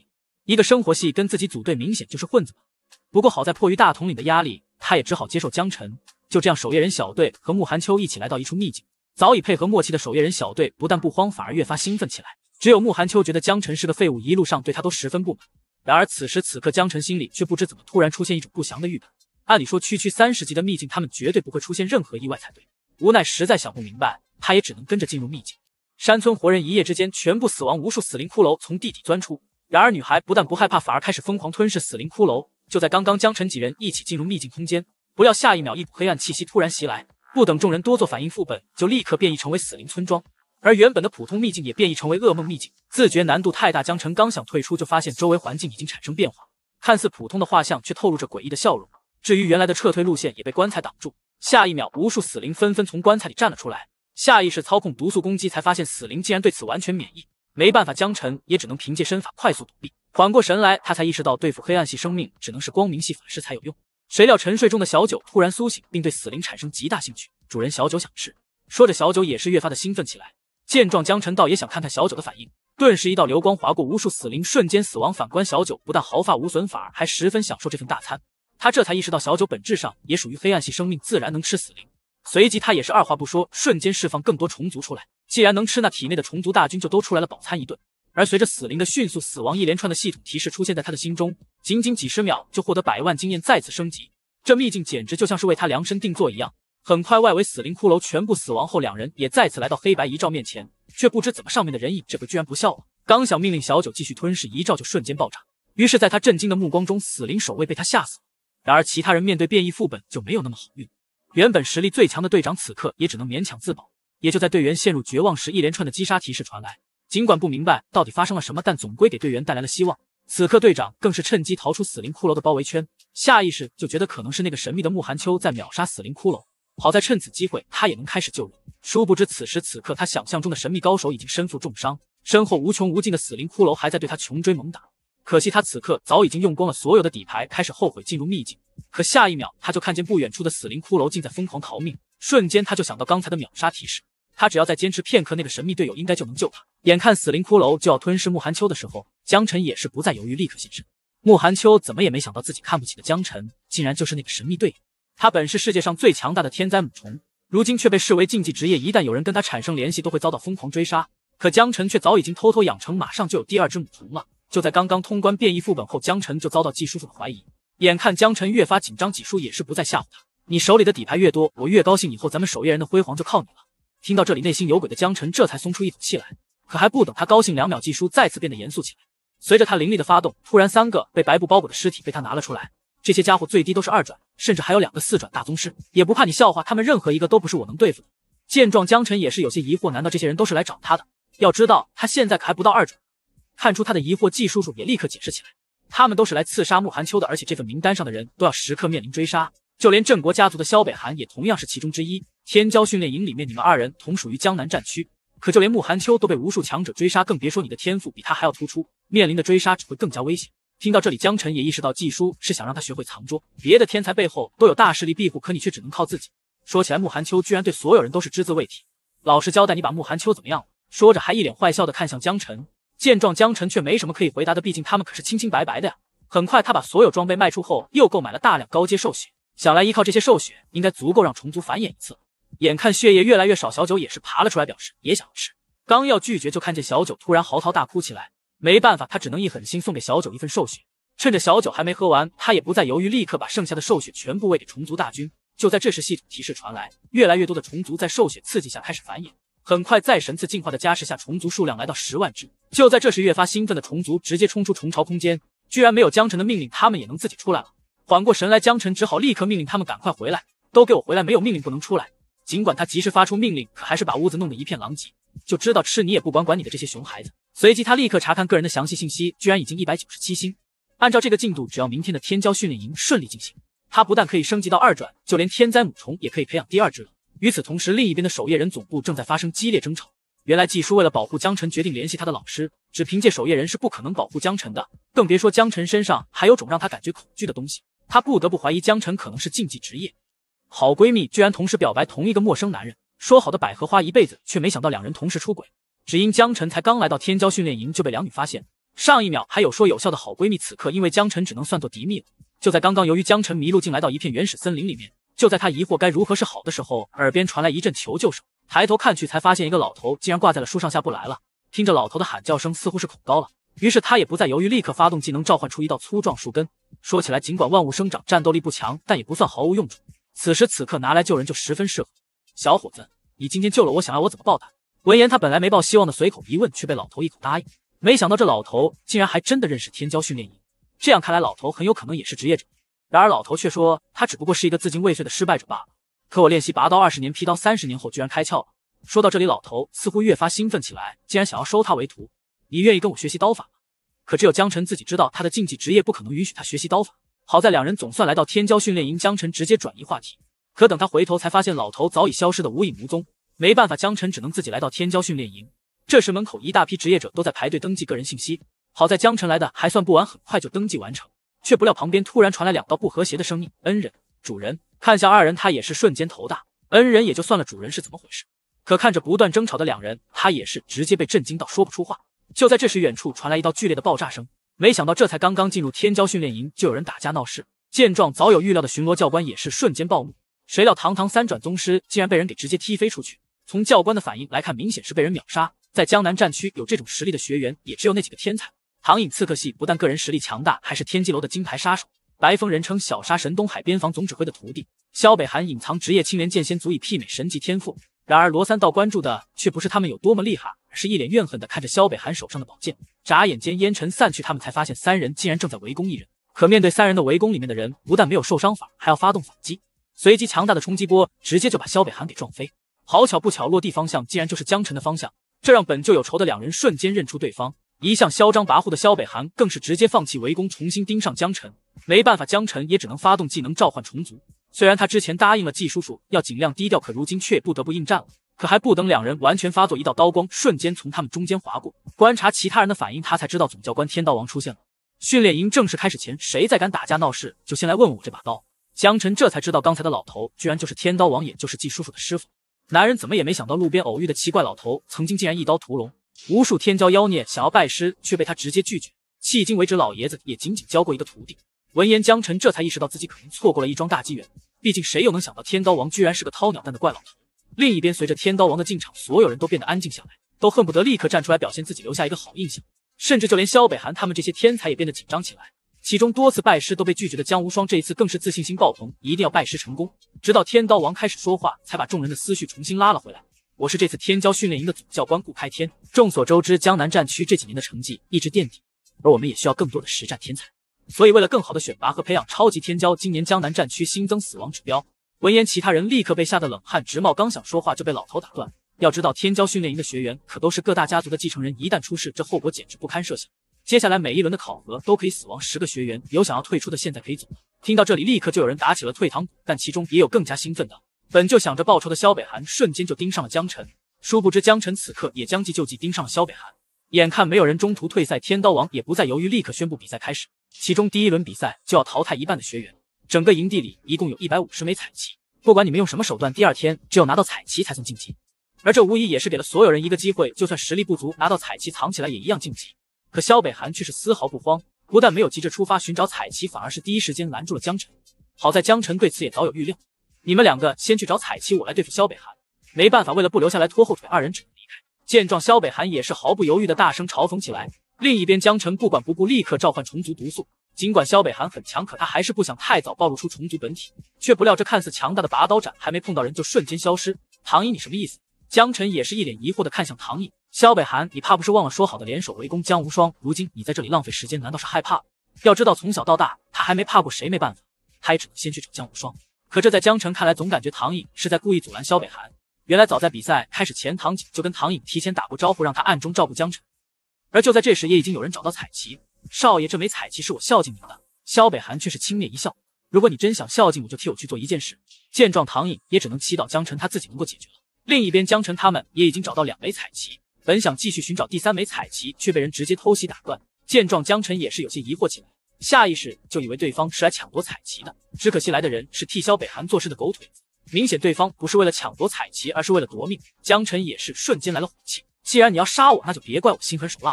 一个生活系跟自己组队，明显就是混子嘛。不过好在迫于大统领的压力，他也只好接受江晨。就这样，守夜人小队和慕寒秋一起来到一处秘境。早已配合默契的守夜人小队不但不慌，反而越发兴奋起来。只有慕寒秋觉得江晨是个废物，一路上对他都十分不满。然而此时此刻，江晨心里却不知怎么突然出现一种不祥的预感。按理说，区区三十级的秘境，他们绝对不会出现任何意外才对。无奈实在想不明白，他也只能跟着进入秘境。山村活人一夜之间全部死亡，无数死灵骷髅从地底钻出。然而女孩不但不害怕，反而开始疯狂吞噬死灵骷髅。就在刚刚，江晨几人一起进入秘境空间，不料下一秒，一股黑暗气息突然袭来，不等众人多做反应，副本就立刻变异成为死灵村庄。而原本的普通秘境也变异成为噩梦秘境，自觉难度太大，江晨刚想退出，就发现周围环境已经产生变化，看似普通的画像却透露着诡异的笑容。至于原来的撤退路线也被棺材挡住，下一秒无数死灵纷纷从棺材里站了出来，下意识操控毒素攻击，才发现死灵竟然对此完全免疫。没办法，江晨也只能凭借身法快速躲避。缓过神来，他才意识到对付黑暗系生命只能是光明系法师才有用。谁料沉睡中的小九突然苏醒，并对死灵产生极大兴趣。主人，小九想吃。说着，小九也是越发的兴奋起来。见状，江晨倒也想看看小九的反应，顿时一道流光划过，无数死灵瞬间死亡。反观小九，不但毫发无损，反而还十分享受这份大餐。他这才意识到小九本质上也属于黑暗系生命，自然能吃死灵。随即他也是二话不说，瞬间释放更多虫族出来。既然能吃，那体内的虫族大军就都出来了，饱餐一顿。而随着死灵的迅速死亡，一连串的系统提示出现在他的心中，仅仅几十秒就获得百万经验，再次升级。这秘境简直就像是为他量身定做一样。很快，外围死灵骷髅全部死亡后，两人也再次来到黑白遗照面前，却不知怎么上面的人影这个居然不笑了。刚想命令小九继续吞噬遗照，就瞬间爆炸。于是在他震惊的目光中，死灵守卫被他吓死了。然而其他人面对变异副本就没有那么好运，原本实力最强的队长此刻也只能勉强自保。也就在队员陷入绝望时，一连串的击杀提示传来。尽管不明白到底发生了什么，但总归给队员带来了希望。此刻队长更是趁机逃出死灵骷髅的包围圈，下意识就觉得可能是那个神秘的慕寒秋在秒杀死灵骷髅。好在趁此机会他也能开始救人。殊不知此时此刻，他想象中的神秘高手已经身负重伤，身后无穷无尽的死灵骷髅还在对他穷追猛打。可惜他此刻早已经用光了所有的底牌，开始后悔进入秘境。可下一秒他就看见不远处的死灵骷髅竟在疯狂逃命，瞬间他就想到刚才的秒杀提示，他只要再坚持片刻，那个神秘队友应该就能救他。眼看死灵骷髅就要吞噬慕寒秋的时候，江晨也是不再犹豫，立刻现身。慕寒秋怎么也没想到自己看不起的江晨竟然就是那个神秘队友。他本是世界上最强大的天灾母虫，如今却被视为禁忌职业，一旦有人跟他产生联系都会遭到疯狂追杀。可江晨却早已经偷偷养成马上就有第二只母虫了。就在刚刚通关变异副本后，江晨就遭到季叔叔的怀疑。眼看江晨越发紧张，季叔也是不再吓唬他，你手里的底牌越多，我越高兴，以后咱们守夜人的辉煌就靠你了。听到这里，内心有鬼的江晨这才松出一口气来。可还不等他高兴两秒，季叔再次变得严肃起来。随着他灵力的发动，突然三个被白布包裹的尸体被他拿了出来。这些家伙最低都是二转，甚至还有两个四转大宗师，也不怕你笑话，他们任何一个都不是我能对付的。见状，江晨也是有些疑惑，难道这些人都是来找他的？要知道他现在可还不到二转。看出他的疑惑，季叔叔也立刻解释起来，他们都是来刺杀慕寒秋的，而且这份名单上的人都要时刻面临追杀，就连镇国家族的萧北寒也同样是其中之一。天骄训练营里面你们二人同属于江南战区，可就连慕寒秋都被无数强者追杀，更别说你的天赋比他还要突出，面临的追杀只会更加危险。听到这里，江晨也意识到季叔是想让他学会藏拙，别的天才背后都有大势力庇护，可你却只能靠自己。说起来，慕寒秋居然对所有人都是只字未提。老实交代，你把慕寒秋怎么样了？说着还一脸坏笑的看向江晨。见状，江晨却没什么可以回答的，毕竟他们可是清清白白的呀。很快他把所有装备卖出后，又购买了大量高阶兽血，想来依靠这些兽血应该足够让虫族繁衍一次。眼看血液越来越少，小九也是爬了出来，表示也想吃。刚要拒绝，就看见小九突然嚎啕大哭起来。没办法，他只能一狠心送给小九一份兽血。趁着小九还没喝完，他也不再犹豫，立刻把剩下的兽血全部喂给虫族大军。就在这时，系统提示传来，越来越多的虫族在兽血刺激下开始繁衍。很快，在神赐进化的加持下，虫族数量来到十万只。就在这时，越发兴奋的虫族直接冲出虫巢空间，居然没有江晨的命令，他们也能自己出来了。缓过神来，江晨只好立刻命令他们赶快回来，都给我回来，没有命令不能出来。尽管他及时发出命令，可还是把屋子弄得一片狼藉。就知道吃你也不管管你的这些熊孩子。随即他立刻查看个人的详细信息，居然已经一百九十七星。按照这个进度，只要明天的天骄训练营顺利进行，他不但可以升级到二转，就连天灾母虫也可以培养第二只了。与此同时，另一边的守夜人总部正在发生激烈争吵。原来季叔为了保护江晨，决定联系他的老师，只凭借守夜人是不可能保护江晨的，更别说江晨身上还有种让他感觉恐惧的东西。他不得不怀疑江晨可能是禁忌职业。好闺蜜居然同时表白同一个陌生男人，说好的百合花一辈子，却没想到两人同时出轨。只因江晨才刚来到天骄训练营就被两女发现， 上一秒还有说有效的好闺蜜，此刻因为江晨只能算作敌蜜了。就在刚刚，由于江晨迷路，竟来到一片原始森林里面。就在他疑惑该如何是好的时候，耳边传来一阵求救声。抬头看去，才发现一个老头竟然挂在了树上下不来了。听着老头的喊叫声，似乎是恐高了。于是他也不再犹豫，立刻发动技能，召唤出一道粗壮树根。说起来，尽管万物生长战斗力不强，但也不算毫无用处。此时此刻拿来救人就十分适合。小伙子，你今天救了我，想要我怎么报答？闻言，他本来没抱希望的随口一问，却被老头一口答应。没想到这老头竟然还真的认识天骄训练营，这样看来，老头很有可能也是职业者。然而老头却说，他只不过是一个自尽未遂的失败者罢了。可我练习拔刀二十年，劈刀三十年后，居然开窍了。说到这里，老头似乎越发兴奋起来，竟然想要收他为徒。你愿意跟我学习刀法吗？可只有江晨自己知道，他的竞技职业不可能允许他学习刀法。好在两人总算来到天骄训练营，江晨直接转移话题。可等他回头，才发现老头早已消失得无影无踪。没办法，江晨只能自己来到天骄训练营。这时门口一大批职业者都在排队登记个人信息。好在江晨来的还算不晚，很快就登记完成。却不料旁边突然传来两道不和谐的声音：“恩人，主人。”看向二人，他也是瞬间头大。恩人也就算了，主人是怎么回事？可看着不断争吵的两人，他也是直接被震惊到说不出话。就在这时，远处传来一道剧烈的爆炸声。没想到这才刚刚进入天骄训练营，就有人打架闹事。见状，早有预料的巡逻教官也是瞬间暴怒。谁料堂堂三转宗师竟然被人给直接踢飞出去。从教官的反应来看，明显是被人秒杀。在江南战区有这种实力的学员，也只有那几个天才。唐颖刺客系不但个人实力强大，还是天机楼的金牌杀手。白风人称小杀神，东海边防总指挥的徒弟。萧北寒隐藏职业青莲剑仙，足以媲美神级天赋。然而罗三道关注的却不是他们有多么厉害，而是一脸怨恨的看着萧北寒手上的宝剑。眨眼间烟尘散去，他们才发现三人竟然正在围攻一人。可面对三人的围攻，里面的人不但没有受伤法，还要发动反击。随即强大的冲击波直接就把萧北寒给撞飞。好巧不巧，落地方向竟然就是江晨的方向，这让本就有仇的两人瞬间认出对方。一向嚣张跋扈的萧北寒更是直接放弃围攻，重新盯上江晨。没办法，江晨也只能发动技能召唤虫族。虽然他之前答应了季叔叔要尽量低调，可如今却不得不应战了。可还不等两人完全发作，一道刀光瞬间从他们中间划过。观察其他人的反应，他才知道总教官天刀王出现了。训练营正式开始前，谁再敢打架闹事，就先来问问我这把刀。江晨这才知道，刚才的老头居然就是天刀王，也就是季叔叔的师傅。男人怎么也没想到，路边偶遇的奇怪老头曾经竟然一刀屠龙。无数天骄妖孽想要拜师，却被他直接拒绝。迄今为止，老爷子也仅仅教过一个徒弟。闻言，江晨这才意识到自己可能错过了一桩大机缘。毕竟谁又能想到天刀王居然是个掏鸟蛋的怪老头。另一边，随着天刀王的进场，所有人都变得安静下来，都恨不得立刻站出来表现自己，留下一个好印象。甚至就连萧北寒他们这些天才也变得紧张起来。其中多次拜师都被拒绝的江无双，这一次更是自信心爆棚，一定要拜师成功。直到天刀王开始说话，才把众人的思绪重新拉了回来。我是这次天骄训练营的总教官顾开天。众所周知，江南战区这几年的成绩一直垫底，而我们也需要更多的实战天才。所以为了更好的选拔和培养超级天骄，今年江南战区新增死亡指标。闻言，其他人立刻被吓得冷汗直冒，刚想说话就被老头打断。要知道，天骄训练营的学员可都是各大家族的继承人，一旦出事，这后果简直不堪设想。接下来每一轮的考核都可以死亡十个学员，有想要退出的现在可以走了。听到这里，立刻就有人打起了退堂鼓，但其中也有更加兴奋的。本就想着报仇的萧北寒瞬间就盯上了江晨，殊不知江晨此刻也将计就计盯上了萧北寒。眼看没有人中途退赛，天刀王也不再犹豫，立刻宣布比赛开始。其中第一轮比赛就要淘汰一半的学员，整个营地里一共有一百五十枚彩旗，不管你们用什么手段，第二天只有拿到彩旗才算晋级。而这无疑也是给了所有人一个机会，就算实力不足，拿到彩旗藏起来也一样晋级。可萧北寒却是丝毫不慌，不但没有急着出发寻找彩旗，反而是第一时间拦住了江晨。好在江晨对此也早有预料，你们两个先去找彩旗，我来对付萧北寒。没办法，为了不留下来拖后腿，二人只能离开。见状，萧北寒也是毫不犹豫的大声嘲讽起来。另一边，江晨不管不顾，立刻召唤虫族毒素。尽管萧北寒很强，可他还是不想太早暴露出虫族本体。却不料这看似强大的拔刀斩还没碰到人就瞬间消失。唐颖，你什么意思？江晨也是一脸疑惑的看向唐颖。萧北寒，你怕不是忘了说好的联手围攻江无双？如今你在这里浪费时间，难道是害怕了？要知道从小到大他还没怕过谁，没办法，他也只能先去找江无双。可这在江晨看来，总感觉唐颖是在故意阻拦萧北寒。原来早在比赛开始前，唐景就跟唐颖提前打过招呼，让他暗中照顾江晨。而就在这时，也已经有人找到彩旗。少爷，这枚彩旗是我孝敬您的。萧北寒却是轻蔑一笑，如果你真想孝敬我，就替我去做一件事。见状，唐颖也只能祈祷江晨他自己能够解决了。另一边，江晨他们也已经找到两枚彩旗，本想继续寻找第三枚彩旗，却被人直接偷袭打断。见状，江晨也是有些疑惑起来，下意识就以为对方是来抢夺彩旗的，只可惜来的人是替萧北寒做事的狗腿子，明显对方不是为了抢夺彩旗，而是为了夺命。江晨也是瞬间来了火气，既然你要杀我，那就别怪我心狠手辣了。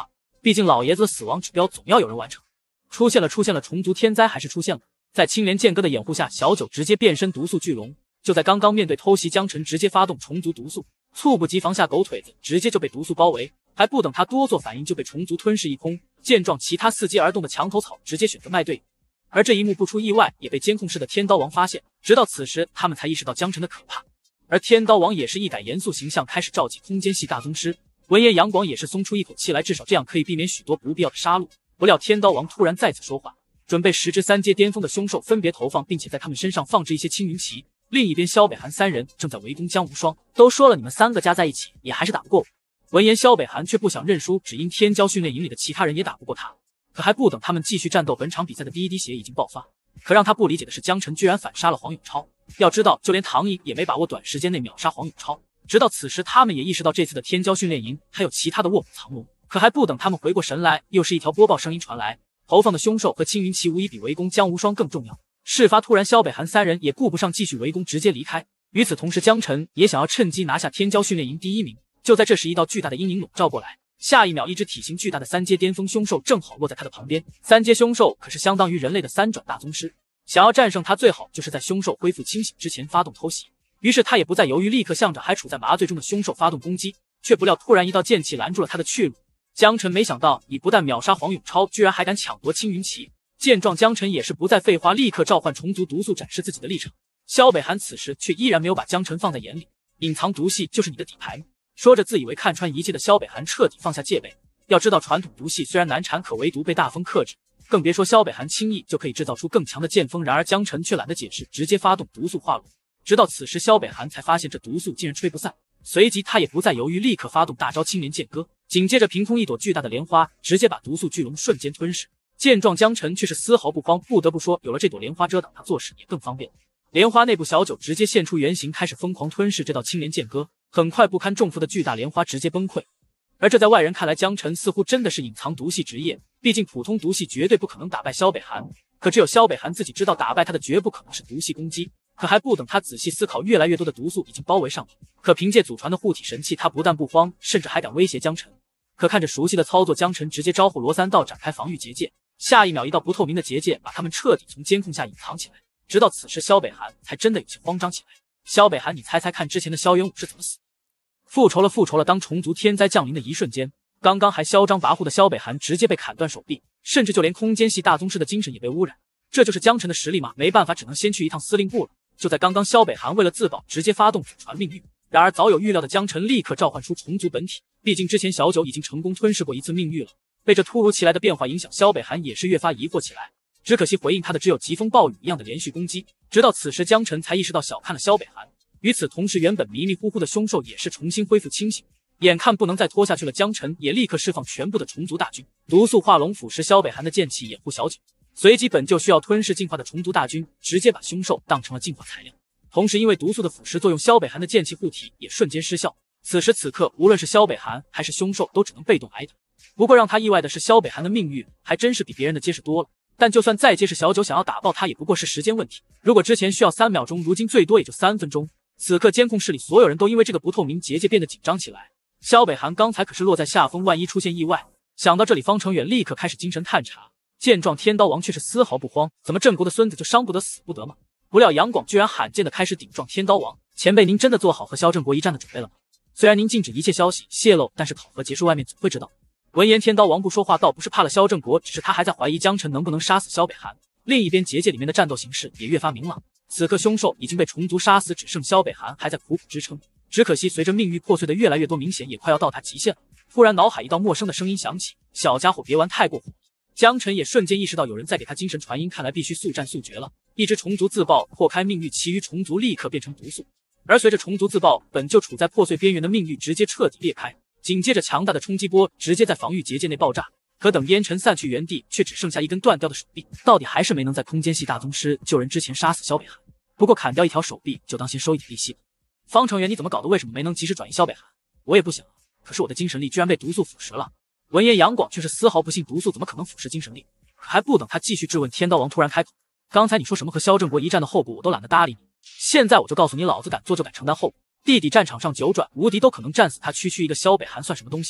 毕竟老爷子的死亡指标总要有人完成。出现了，出现了，虫族天灾还是出现了。在青莲剑哥的掩护下，小九直接变身毒素巨龙。就在刚刚面对偷袭江辰，直接发动虫族毒素，猝不及防下狗腿子，直接就被毒素包围，还不等他多做反应，就被虫族吞噬一空。见状，其他伺机而动的墙头草直接选择卖队。而这一幕不出意外，也被监控室的天刀王发现。直到此时，他们才意识到江辰的可怕。而天刀王也是一改严肃形象，开始召集空间系大宗师。闻言，杨广也是松出一口气来，至少这样可以避免许多不必要的杀戮。不料天刀王突然再次说话，准备十只三阶巅峰的凶兽分别投放，并且在他们身上放置一些青云旗。另一边，萧北寒三人正在围攻江无双。都说了，你们三个加在一起也还是打不过我。闻言，萧北寒却不想认输，只因天骄训练营里的其他人也打不过他。可还不等他们继续战斗，本场比赛的第一滴血已经爆发。可让他不理解的是，江辰居然反杀了黄永超。要知道，就连唐颖也没把握短时间内秒杀黄永超。直到此时，他们也意识到这次的天骄训练营还有其他的卧虎藏龙。可还不等他们回过神来，又是一条播报声音传来，投放的凶兽和青云旗无疑比围攻江无双更重要。事发突然，萧北寒三人也顾不上继续围攻，直接离开。与此同时，江辰也想要趁机拿下天骄训练营第一名。就在这时，一道巨大的阴影笼罩过来，下一秒，一只体型巨大的三阶巅峰凶兽正好落在他的旁边。三阶凶兽可是相当于人类的三转大宗师，想要战胜他，最好就是在凶兽恢复清醒之前发动偷袭。于是他也不再犹豫，立刻向着还处在麻醉中的凶兽发动攻击。却不料突然一道剑气拦住了他的去路。江辰没想到，你不但秒杀黄永超，居然还敢抢夺青云旗。见状，江辰也是不再废话，立刻召唤虫族毒素展示自己的立场。萧北寒此时却依然没有把江辰放在眼里，隐藏毒系就是你的底牌吗？说着，自以为看穿一切的萧北寒彻底放下戒备。要知道，传统毒系虽然难产，可唯独被大风克制，更别说萧北寒轻易就可以制造出更强的剑锋。然而江辰却懒得解释，直接发动毒素化龙。直到此时，萧北寒才发现这毒素竟然吹不散，随即他也不再犹豫，立刻发动大招青莲剑歌。紧接着，凭空一朵巨大的莲花直接把毒素巨龙瞬间吞噬。见状，江辰却是丝毫不慌，不得不说，有了这朵莲花遮挡，他做事也更方便。莲花内部，小九直接现出原形，开始疯狂吞噬这道青莲剑歌。很快，不堪重负的巨大莲花直接崩溃。而这在外人看来，江辰似乎真的是隐藏毒系职业，毕竟普通毒系绝对不可能打败萧北寒。可只有萧北寒自己知道，打败他的绝不可能是毒系攻击。可还不等他仔细思考，越来越多的毒素已经包围上面。可凭借祖传的护体神器，他不但不慌，甚至还敢威胁江辰。可看着熟悉的操作，江辰直接招呼罗三道展开防御结界。下一秒，一道不透明的结界把他们彻底从监控下隐藏起来。直到此时，萧北寒才真的有些慌张起来。萧北寒，你猜猜看，之前的萧元武是怎么死？复仇了，复仇了！当虫族天灾降临的一瞬间，刚刚还嚣张跋扈的萧北寒直接被砍断手臂，甚至就连空间系大宗师的精神也被污染。这就是江辰的实力吗？没办法，只能先去一趟司令部了。就在刚刚，萧北寒为了自保，直接发动祖传命域。然而早有预料的江辰立刻召唤出虫族本体，毕竟之前小九已经成功吞噬过一次命域了。被这突如其来的变化影响，萧北寒也是越发疑惑起来。只可惜回应他的只有疾风暴雨一样的连续攻击。直到此时，江辰才意识到小看了萧北寒。与此同时，原本迷迷糊糊的凶兽也是重新恢复清醒。眼看不能再拖下去了，江辰也立刻释放全部的虫族大军，毒素化龙腐蚀萧北寒的剑气，掩护小九。随即，本就需要吞噬进化的虫族大军直接把凶兽当成了进化材料。同时，因为毒素的腐蚀作用，萧北寒的剑气护体也瞬间失效。此时此刻，无论是萧北寒还是凶兽，都只能被动挨打。不过让他意外的是，萧北寒的命运还真是比别人的结实多了。但就算再结实，小九想要打爆他也不过是时间问题。如果之前需要三秒钟，如今最多也就三分钟。此刻监控室里所有人都因为这个不透明结界变得紧张起来。萧北寒刚才可是落在下风，万一出现意外。想到这里，方成远立刻开始精神探查。见状，天刀王却是丝毫不慌，怎么郑国的孙子就伤不得死不得吗？不料杨广居然罕见的开始顶撞天刀王。前辈，您真的做好和萧郑国一战的准备了吗？虽然您禁止一切消息泄露，但是考核结束，外面总会知道。闻言，天刀王不说话，倒不是怕了萧郑国，只是他还在怀疑江辰能不能杀死萧北寒。另一边，结界里面的战斗形势也越发明朗。此刻凶兽已经被虫族杀死，只剩萧北寒还在苦苦支撑。只可惜随着命域破碎的越来越多，明显也快要到达极限了。突然脑海一道陌生的声音响起，小家伙别玩太过火。江辰也瞬间意识到有人在给他精神传音，看来必须速战速决了。一只虫族自爆破开命域，其余虫族立刻变成毒素。而随着虫族自爆，本就处在破碎边缘的命域直接彻底裂开，紧接着强大的冲击波直接在防御结界内爆炸。可等烟尘散去，原地却只剩下一根断掉的手臂，到底还是没能在空间系大宗师救人之前杀死萧北寒。不过砍掉一条手臂，就当先收一点利息吧。方成元，你怎么搞的？为什么没能及时转移萧北寒？我也不想，可是我的精神力居然被毒素腐蚀了。闻言，杨广却是丝毫不信毒素怎么可能腐蚀精神力。可还不等他继续质问，天刀王突然开口：刚才你说什么和萧郑国一战的后果，我都懒得搭理你。现在我就告诉你，老子敢做就敢承担后果。弟弟战场上九转无敌都可能战死他，区区一个萧北寒算什么东西？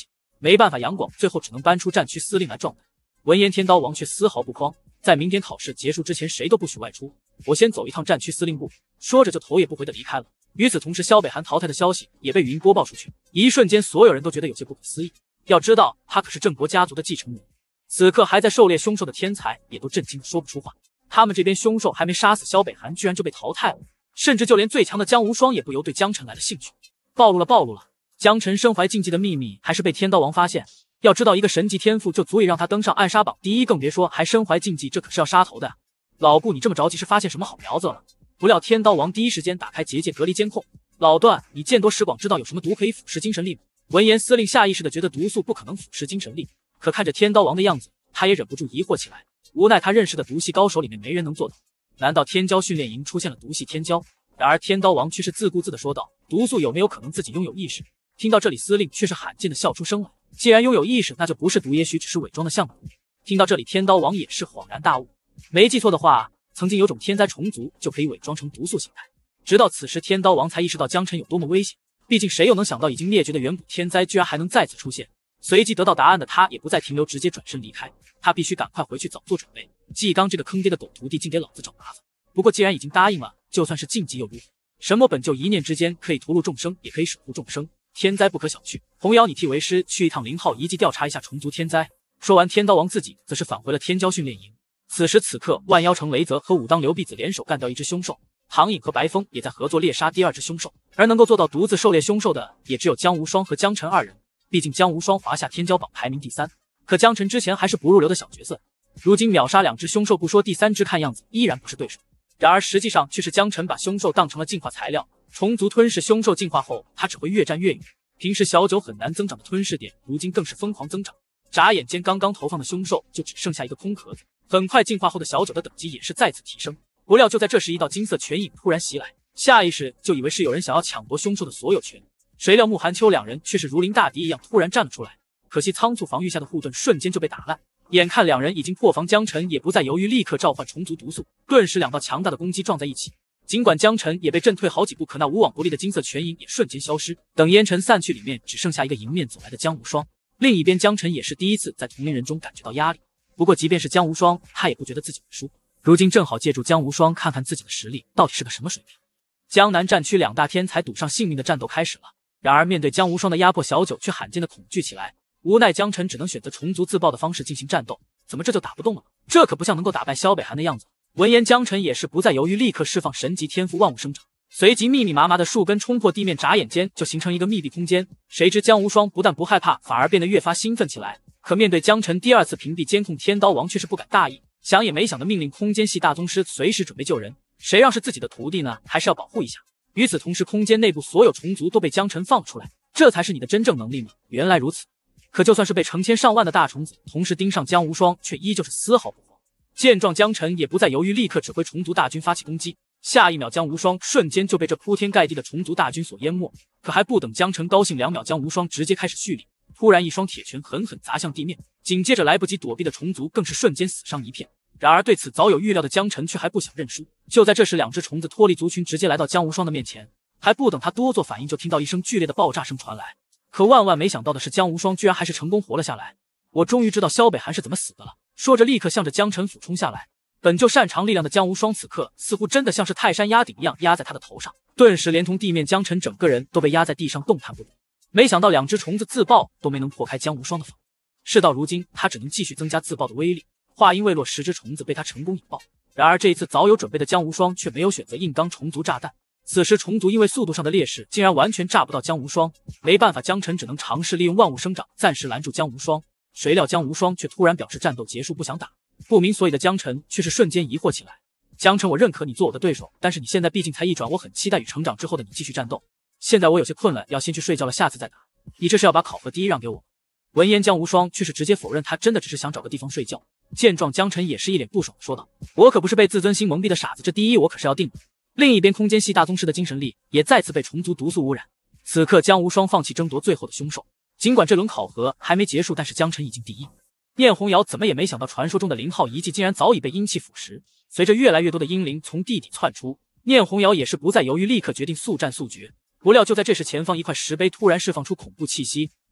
没办法，杨广最后只能搬出战区司令来壮胆。闻言，天刀王却丝毫不慌，在明天考试结束之前，谁都不许外出。我先走一趟战区司令部。说着就头也不回的离开了。与此同时，萧北寒淘汰的消息也被语音播报出去。一瞬间，所有人都觉得有些不可思议。要知道，他可是郑国家族的继承人。此刻还在狩猎凶兽的天才也都震惊的说不出话。他们这边凶兽还没杀死萧北寒，居然就被淘汰了，甚至就连最强的江无双也不由对江辰来了兴趣。暴露了，暴露了！江辰身怀禁忌的秘密还是被天刀王发现。要知道，一个神级天赋就足以让他登上暗杀榜第一，更别说还身怀禁忌，这可是要杀头的呀！老顾，你这么着急是发现什么好苗子了？不料天刀王第一时间打开结界隔离监控。老段，你见多识广，知道有什么毒可以腐蚀精神力吗？闻言，司令下意识的觉得毒素不可能腐蚀精神力，可看着天刀王的样子，他也忍不住疑惑起来。无奈他认识的毒系高手里面没人能做到。难道天骄训练营出现了毒系天骄？然而天刀王却是自顾自的说道：“毒素有没有可能自己拥有意识？”听到这里，司令却是罕见的笑出声来。既然拥有意识，那就不是毒，也许只是伪装的像毒。听到这里，天刀王也是恍然大悟。没记错的话，曾经有种天灾虫族就可以伪装成毒素形态。直到此时，天刀王才意识到江辰有多么危险。毕竟谁又能想到已经灭绝的远古天灾居然还能再次出现？随即得到答案的他也不再停留，直接转身离开。他必须赶快回去早做准备。纪刚这个坑爹的狗徒弟竟给老子找麻烦。不过既然已经答应了，就算是晋级又如何？神魔本就一念之间，可以屠戮众生，也可以守护众生。天灾不可小觑。红瑶，你替为师去一趟灵浩遗迹调查一下虫族天灾。说完，天刀王自己则是返回了天骄训练营。此时此刻，万妖城雷泽和武当刘婢子联手干掉一只凶兽，唐颖和白风也在合作猎杀第二只凶兽。而能够做到独自狩猎凶兽的，也只有江无双和江辰二人。毕竟江无双华夏天骄榜排名第三，可江辰之前还是不入流的小角色，如今秒杀两只凶兽不说，第三只看样子依然不是对手。然而实际上却是江辰把凶兽当成了进化材料，虫族吞噬凶兽进化后，它只会越战越远。平时小九很难增长的吞噬点，如今更是疯狂增长。眨眼间，刚刚投放的凶兽就只剩下一个空壳子。很快，进化后的小九的等级也是再次提升。不料就在这时，一道金色拳影突然袭来，下意识就以为是有人想要抢夺凶兽的所有权。谁料慕寒秋两人却是如临大敌一样突然站了出来，可惜仓促防御下的护盾瞬间就被打烂。眼看两人已经破防，江辰也不再犹豫，立刻召唤虫族毒素，顿时两道强大的攻击撞在一起。尽管江辰也被震退好几步，可那无往不利的金色拳影也瞬间消失。等烟尘散去，里面只剩下一个迎面走来的江无双。另一边，江辰也是第一次在同龄人中感觉到压力。不过即便是江无双，他也不觉得自己会输。如今正好借助江无双看看自己的实力到底是个什么水平。江南战区两大天才赌上性命的战斗开始了。然而面对江无双的压迫，小九却罕见的恐惧起来。无奈江辰只能选择虫族自爆的方式进行战斗。怎么这就打不动了？这可不像能够打败萧北寒的样子。闻言，江辰也是不再犹豫，立刻释放神级天赋万物生长，随即密密麻麻的树根冲破地面，眨眼间就形成一个密闭空间。谁知江无双不但不害怕，反而变得越发兴奋起来。可面对江辰第二次屏蔽监控，天刀王却是不敢大意，想也没想的命令空间系大宗师随时准备救人。谁让是自己的徒弟呢？还是要保护一下。与此同时，空间内部所有虫族都被江辰放出来，这才是你的真正能力吗？原来如此。可就算是被成千上万的大虫子同时盯上，江无双却依旧是丝毫不慌。见状，江辰也不再犹豫，立刻指挥虫族大军发起攻击。下一秒，江无双瞬间就被这铺天盖地的虫族大军所淹没。可还不等江辰高兴两秒，江无双直接开始蓄力，突然一双铁拳狠狠砸向地面，紧接着来不及躲避的虫族更是瞬间死伤一片。然而对此早有预料的江辰却还不想认输。就在这时，两只虫子脱离族群，直接来到江无双的面前。还不等他多做反应，就听到一声剧烈的爆炸声传来。可万万没想到的是，江无双居然还是成功活了下来。我终于知道萧北寒是怎么死的了。说着，立刻向着江辰俯冲下来。本就擅长力量的江无双，此刻似乎真的像是泰山压顶一样压在他的头上，顿时连同地面江辰整个人都被压在地上，动弹不得。没想到两只虫子自爆都没能破开江无双的防。事到如今，他只能继续增加自爆的威力。话音未落，十只虫子被他成功引爆。然而这一次早有准备的江无双却没有选择硬刚虫族炸弹。此时虫族因为速度上的劣势，竟然完全炸不到江无双。没办法，江辰只能尝试利用万物生长暂时拦住江无双。谁料江无双却突然表示战斗结束，不想打。不明所以的江辰却是瞬间疑惑起来。江辰，我认可你做我的对手，但是你现在毕竟才一转，我很期待与成长之后的你继续战斗。现在我有些困了，要先去睡觉了，下次再打。你这是要把考核第一让给我？闻言，江无双却是直接否认，他真的只是想找个地方睡觉。见状，江辰也是一脸不爽说道：我可不是被自尊心蒙蔽的傻子，这第一我可是要定的。另一边，空间系大宗师的精神力也再次被虫族毒素污染。此刻江无双放弃争夺最后的凶兽，尽管这轮考核还没结束，但是江辰已经第一。念红瑶怎么也没想到，传说中的灵浩遗迹竟然早已被阴气腐蚀。随着越来越多的阴灵从地底窜出，念红瑶也是不再犹豫，立刻决定速战速决。不料就在这时，前方一块石碑突然释放出恐怖气息，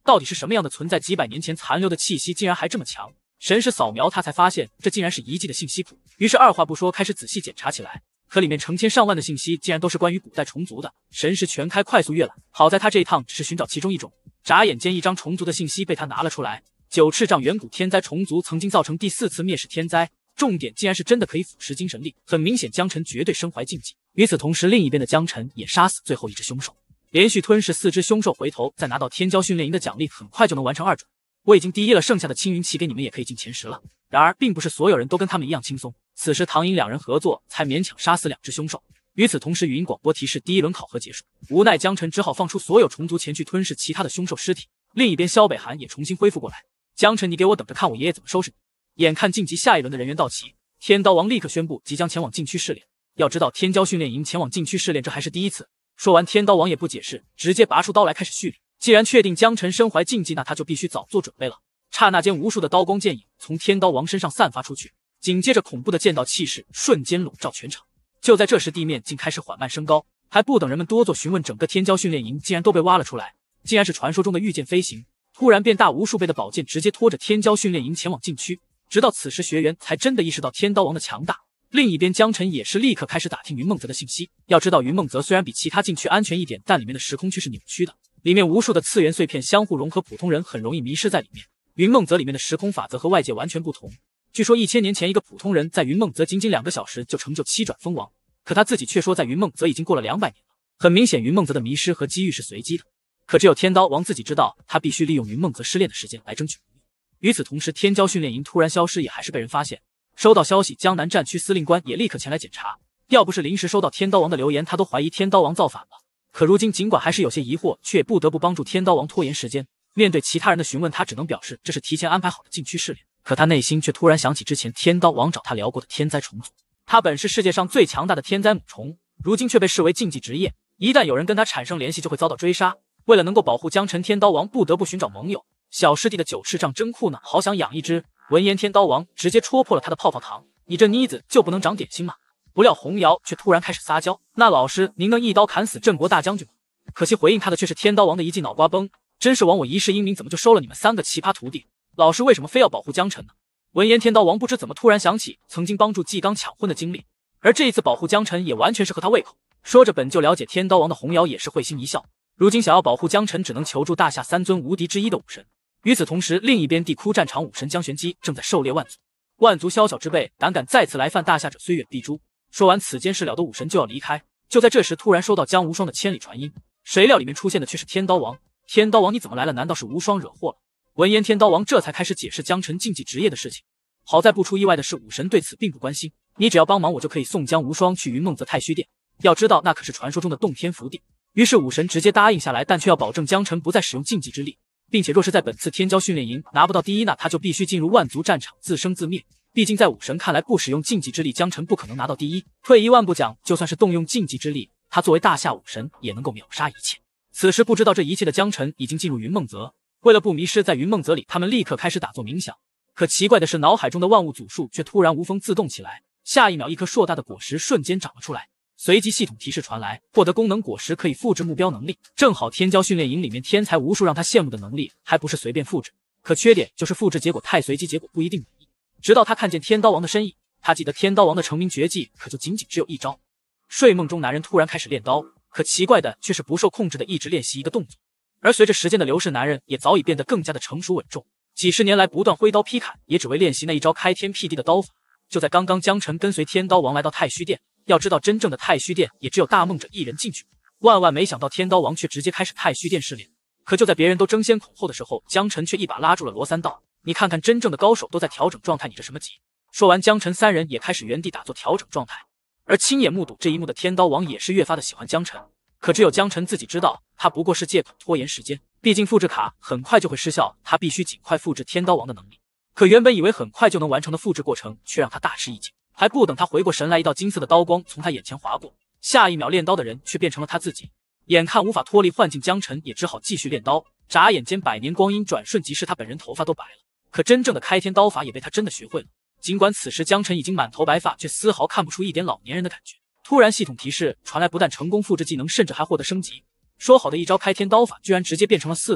到底是什么样的存在？几百年前残留的气息竟然还这么强。神识扫描，他才发现这竟然是遗迹的信息库，于是二话不说开始仔细检查起来。可里面成千上万的信息竟然都是关于古代虫族的，神识全开，快速阅览。好在他这一趟只是寻找其中一种，眨眼间一张虫族的信息被他拿了出来。九翅杖远古天灾虫族曾经造成第四次灭世天灾，重点竟然是真的可以腐蚀精神力，很明显江辰绝对身怀禁忌。与此同时，另一边的江辰也杀死最后一只凶兽，连续吞噬四只凶兽，回头再拿到天骄训练营的奖励，很快就能完成二准。我已经第一了，剩下的青云旗给你们也可以进前十了。然而并不是所有人都跟他们一样轻松，此时唐寅两人合作才勉强杀死两只凶兽。与此同时，语音广播提示第一轮考核结束，无奈江辰只好放出所有虫族前去吞噬其他的凶兽尸体。另一边萧北寒也重新恢复过来，江辰你给我等着看我爷爷怎么收拾你。眼看晋级下一轮的人员到齐，天刀王立刻宣布即将前往禁区试炼。要知道天骄训练营前往禁区试炼这还是第一次。说完，天刀王也不解释，直接拔出刀来开始蓄力。既然确定江辰身怀禁忌，那他就必须早做准备了。刹那间，无数的刀光剑影从天刀王身上散发出去，紧接着恐怖的剑道气势瞬间笼罩全场。就在这时，地面竟开始缓慢升高，还不等人们多做询问，整个天骄训练营竟然都被挖了出来，竟然是传说中的御剑飞行，突然变大无数倍的宝剑直接拖着天骄训练营前往禁区。直到此时，学员才真的意识到天刀王的强大。另一边，江辰也是立刻开始打听云梦泽的信息。要知道，云梦泽虽然比其他禁区安全一点，但里面的时空区是扭曲的，里面无数的次元碎片相互融合，普通人很容易迷失在里面。云梦泽里面的时空法则和外界完全不同。据说一千年前，一个普通人在云梦泽仅仅两个小时就成就七转封王，可他自己却说在云梦泽已经过了两百年了。很明显，云梦泽的迷失和机遇是随机的。可只有天刀王自己知道，他必须利用云梦泽失炼的时间来争取荣誉。与此同时，天骄训练营突然消失，也还是被人发现。收到消息，江南战区司令官也立刻前来检查。要不是临时收到天刀王的留言，他都怀疑天刀王造反了。可如今尽管还是有些疑惑，却也不得不帮助天刀王拖延时间。面对其他人的询问，他只能表示这是提前安排好的禁区试炼。可他内心却突然想起之前天刀王找他聊过的天灾虫族，他本是世界上最强大的天灾母虫，如今却被视为禁忌职业，一旦有人跟他产生联系，就会遭到追杀。为了能够保护江辰，天刀王不得不寻找盟友。小师弟的九翅杖真酷呢，好想养一只。闻言，天刀王直接戳破了他的泡泡糖，你这妮子就不能长点心吗？不料红瑶却突然开始撒娇，那老师您能一刀砍死镇国大将军吗？可惜回应他的却是天刀王的一记脑瓜崩，真是枉我一世英名，怎么就收了你们三个奇葩徒弟？老师为什么非要保护江辰呢？闻言，天刀王不知怎么突然想起曾经帮助纪刚抢婚的经历，而这一次保护江辰也完全是合他胃口。说着本就了解天刀王的红瑶也是会心一笑，如今想要保护江辰，只能求助大夏三尊无敌之一的武神。与此同时，另一边地窟战场，武神江玄机正在狩猎万族。万族宵小之辈，胆敢再次来犯大夏者，虽远必诛。说完此件事了的武神就要离开，就在这时，突然收到江无双的千里传音，谁料里面出现的却是天刀王。天刀王你怎么来了？难道是无双惹祸了？闻言，天刀王这才开始解释江辰禁忌职业的事情。好在不出意外的是，武神对此并不关心，你只要帮忙，我就可以送江无双去云梦泽太虚殿。要知道那可是传说中的洞天福地。于是武神直接答应下来，但却要保证江辰不再使用禁忌之力，并且若是在本次天骄训练营拿不到第一，那他就必须进入万族战场自生自灭。毕竟在武神看来，不使用禁忌之力，江辰不可能拿到第一。退一万步讲，就算是动用禁忌之力，他作为大夏武神也能够秒杀一切。此时不知道这一切的江辰已经进入云梦泽，为了不迷失在云梦泽里，他们立刻开始打坐冥想。可奇怪的是，脑海中的万物组数却突然无风自动起来，下一秒一颗硕大的果实瞬间长了出来。随即系统提示传来，获得功能果实可以复制目标能力，正好天骄训练营里面天才无数，让他羡慕的能力还不是随便复制。可缺点就是复制结果太随机，结果不一定满意。直到他看见天刀王的身影，他记得天刀王的成名绝技可就仅仅只有一招。睡梦中男人突然开始练刀，可奇怪的却是不受控制的一直练习一个动作。而随着时间的流逝，男人也早已变得更加的成熟稳重，几十年来不断挥刀劈砍，也只为练习那一招开天辟地的刀法。就在刚刚，江辰跟随天刀王来到太虚殿。要知道，真正的太虚殿也只有大梦者一人进去。万万没想到，天刀王却直接开始太虚殿试炼。可就在别人都争先恐后的时候，江辰却一把拉住了罗三道。你看看，真正的高手都在调整状态，你这什么急？说完，江辰三人也开始原地打坐调整状态。而亲眼目睹这一幕的天刀王也是越发的喜欢江辰。可只有江辰自己知道，他不过是借口拖延时间。毕竟复制卡很快就会失效，他必须尽快复制天刀王的能力。可原本以为很快就能完成的复制过程，却让他大吃一惊。还不等他回过神来，一道金色的刀光从他眼前划过，下一秒练刀的人却变成了他自己。眼看无法脱离幻境，江辰也只好继续练刀。眨眼间，百年光阴转瞬即逝，他本人头发都白了。可真正的开天刀法也被他真的学会了。尽管此时江辰已经满头白发，却丝毫看不出一点老年人的感觉。突然系统提示传来，不但成功复制技能，甚至还获得升级。说好的一招开天刀法居然直接变成了四刀。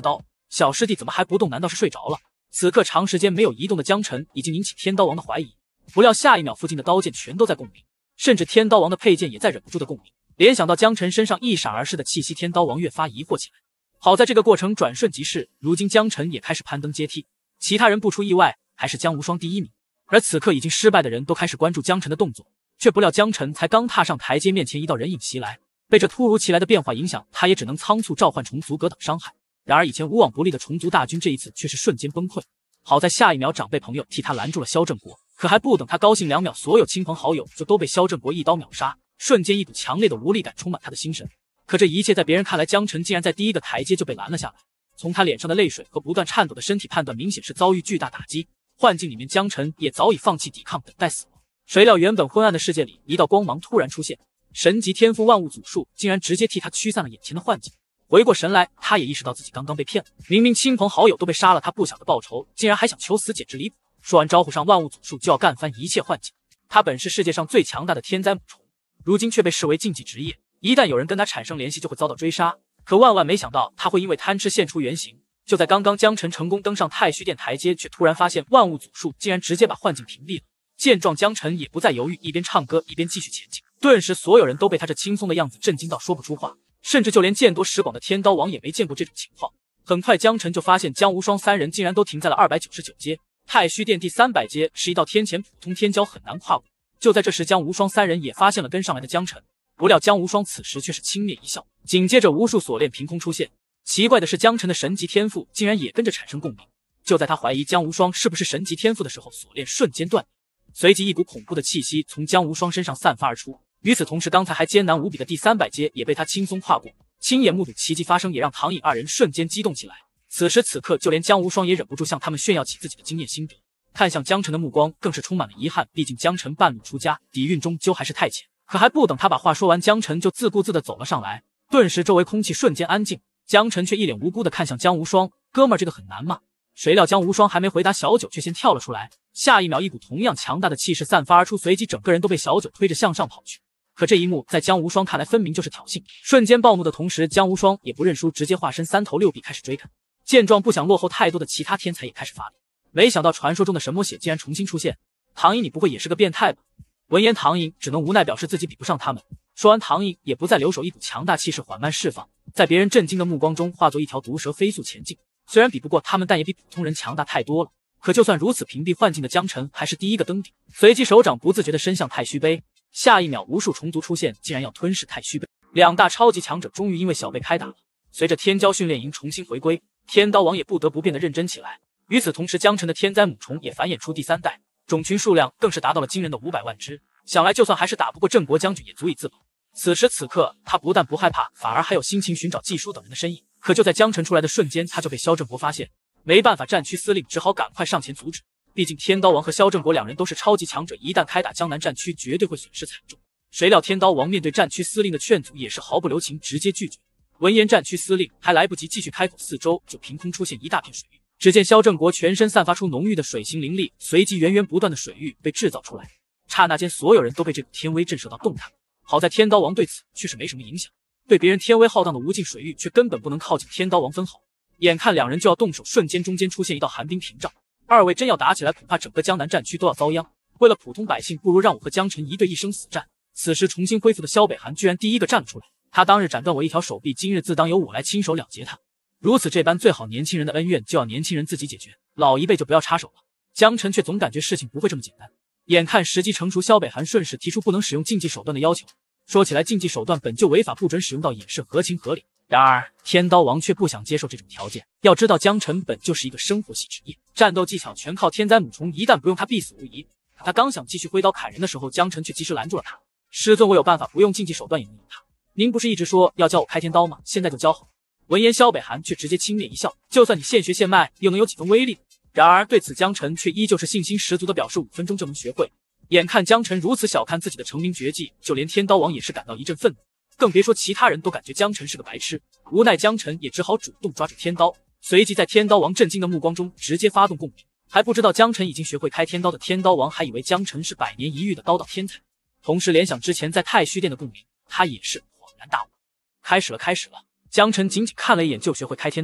小师弟怎么还不动？难道是睡着了？此刻长时间没有移动的江辰已经引起天刀王的怀疑，不料下一秒附近的刀剑全都在共鸣，甚至天刀王的佩剑也在忍不住的共鸣。联想到江辰身上一闪而逝的气息，天刀王越发疑惑起来。好在这个过程转瞬即逝，如今江辰也开始攀登阶梯，其他人不出意外还是江无双第一名。而此刻已经失败的人都开始关注江辰的动作，却不料江辰才刚踏上台阶，面前一道人影袭来，被这突如其来的变化影响，他也只能仓促召唤虫族格挡伤害。然而以前无往不利的虫族大军这一次却是瞬间崩溃，好在下一秒长辈朋友替他拦住了萧正国，可还不等他高兴两秒，所有亲朋好友就都被萧正国一刀秒杀，瞬间一股强烈的无力感充满他的心神。可这一切在别人看来，江辰竟然在第一个台阶就被拦了下来。从他脸上的泪水和不断颤抖的身体判断，明显是遭遇巨大打击。幻境里面江辰也早已放弃抵抗，等待死亡。谁料原本昏暗的世界里，一道光芒突然出现，神级天赋万物祖术竟然直接替他驱散了眼前的幻境。回过神来，他也意识到自己刚刚被骗了，明明亲朋好友都被杀了，他不想的报仇，竟然还想求死，简直离谱。说完招呼上万物祖术就要干翻一切幻境。他本是世界上最强大的天灾母虫，如今却被视为禁忌职业，一旦有人跟他产生联系就会遭到追杀。可万万没想到他会因为贪吃现出原形。就在刚刚江辰成功登上太虚殿台阶，却突然发现万物祖术竟然直接把幻境屏蔽了。见状，江辰也不再犹豫，一边唱歌一边继续前进。顿时所有人都被他这轻松的样子震惊到说不出话，甚至就连见多识广的天刀王也没见过这种情况。很快江辰就发现江无双三人竟然都停在了二百九十九阶，太虚殿第三百阶是一道天堑，普通天骄很难跨过。就在这时，江无双三人也发现了跟上来的江辰，不料江无双此时却是轻蔑一笑，紧接着无数锁链凭空出现。奇怪的是，江辰的神级天赋竟然也跟着产生共鸣。就在他怀疑江无双是不是神级天赋的时候，锁链瞬间断裂，随即一股恐怖的气息从江无双身上散发而出。与此同时，刚才还艰难无比的第三百阶也被他轻松跨过。亲眼目睹奇迹发生，也让唐颖二人瞬间激动起来。此时此刻，就连江无双也忍不住向他们炫耀起自己的经验心得，看向江辰的目光更是充满了遗憾。毕竟江辰半路出家，底蕴终究还是太浅。可还不等他把话说完，江辰就自顾自地走了上来，顿时周围空气瞬间安静。江辰却一脸无辜地看向江无双：“哥们儿，这个很难吗？”谁料江无双还没回答，小九却先跳了出来。下一秒，一股同样强大的气势散发而出，随即整个人都被小九推着向上跑去。可这一幕在江无双看来分明就是挑衅，瞬间暴怒的同时，江无双也不认输，直接化身三头六臂开始追赶。见状，不想落后太多的其他天才也开始发力。没想到传说中的神魔血竟然重新出现，唐颖你不会也是个变态吧？闻言，唐颖只能无奈表示自己比不上他们。说完，唐颖也不再留手，一股强大气势缓慢释放，在别人震惊的目光中化作一条毒蛇飞速前进。虽然比不过他们，但也比普通人强大太多了。可就算如此，屏蔽幻境的江辰还是第一个登顶，随即手掌不自觉地伸向太虚杯。下一秒，无数虫族出现，竟然要吞噬太虚杯。两大超级强者终于因为小被开打了。随着天骄训练营重新回归，天刀王也不得不变得认真起来。与此同时，江辰的天灾母虫也繁衍出第三代，种群数量更是达到了惊人的五百万只。想来就算还是打不过镇国将军，也足以自保。此时此刻，他不但不害怕，反而还有心情寻找季书等人的身影。可就在江辰出来的瞬间，他就被萧正国发现。没办法，战区司令只好赶快上前阻止。毕竟天刀王和萧正国两人都是超级强者，一旦开打江南战区，绝对会损失惨重。谁料天刀王面对战区司令的劝阻，也是毫不留情，直接拒绝。闻言，战区司令还来不及继续开口，四周就凭空出现一大片水域。只见萧正国全身散发出浓郁的水行灵力，随即源源不断的水域被制造出来。刹那间，所有人都被这股天威震慑到动弹。好在天刀王对此却是没什么影响，对别人天威浩荡的无尽水域却根本不能靠近天刀王分毫。眼看两人就要动手，瞬间中间出现一道寒冰屏障，二位真要打起来，恐怕整个江南战区都要遭殃。为了普通百姓，不如让我和江辰一对一生死战。此时重新恢复的萧北寒居然第一个站了出来，他当日斩断我一条手臂，今日自当由我来亲手了结他。如此这般，最好年轻人的恩怨就要年轻人自己解决，老一辈就不要插手了。江辰却总感觉事情不会这么简单。眼看时机成熟，萧北寒顺势提出不能使用竞技手段的要求。说起来，竞技手段本就违法，不准使用到也是合情合理。然而天刀王却不想接受这种条件。要知道江辰本就是一个生活系职业，战斗技巧全靠天灾母虫，一旦不用他必死无疑。他刚想继续挥刀砍人的时候，江辰却及时拦住了他。师尊，我有办法，不用竞技手段也能赢他。您不是一直说要教我开天刀吗？现在就教好。闻言，萧北寒却直接轻蔑一笑，就算你现学现卖，又能有几分威力？然而对此江辰却依旧是信心十足的表示五分钟就能学会。眼看江辰如此小看自己的成名绝技，就连天刀王也是感到一阵愤怒，更别说其他人都感觉江辰是个白痴。无奈江辰也只好主动抓住天刀，随即在天刀王震惊的目光中直接发动共鸣。还不知道江辰已经学会开天刀的天刀王还以为江辰是百年一遇的刀道天才，同时联想之前在太虚殿的共鸣，他也是恍然大悟。开始了开始了！江辰仅仅看了一眼就学会开天刀，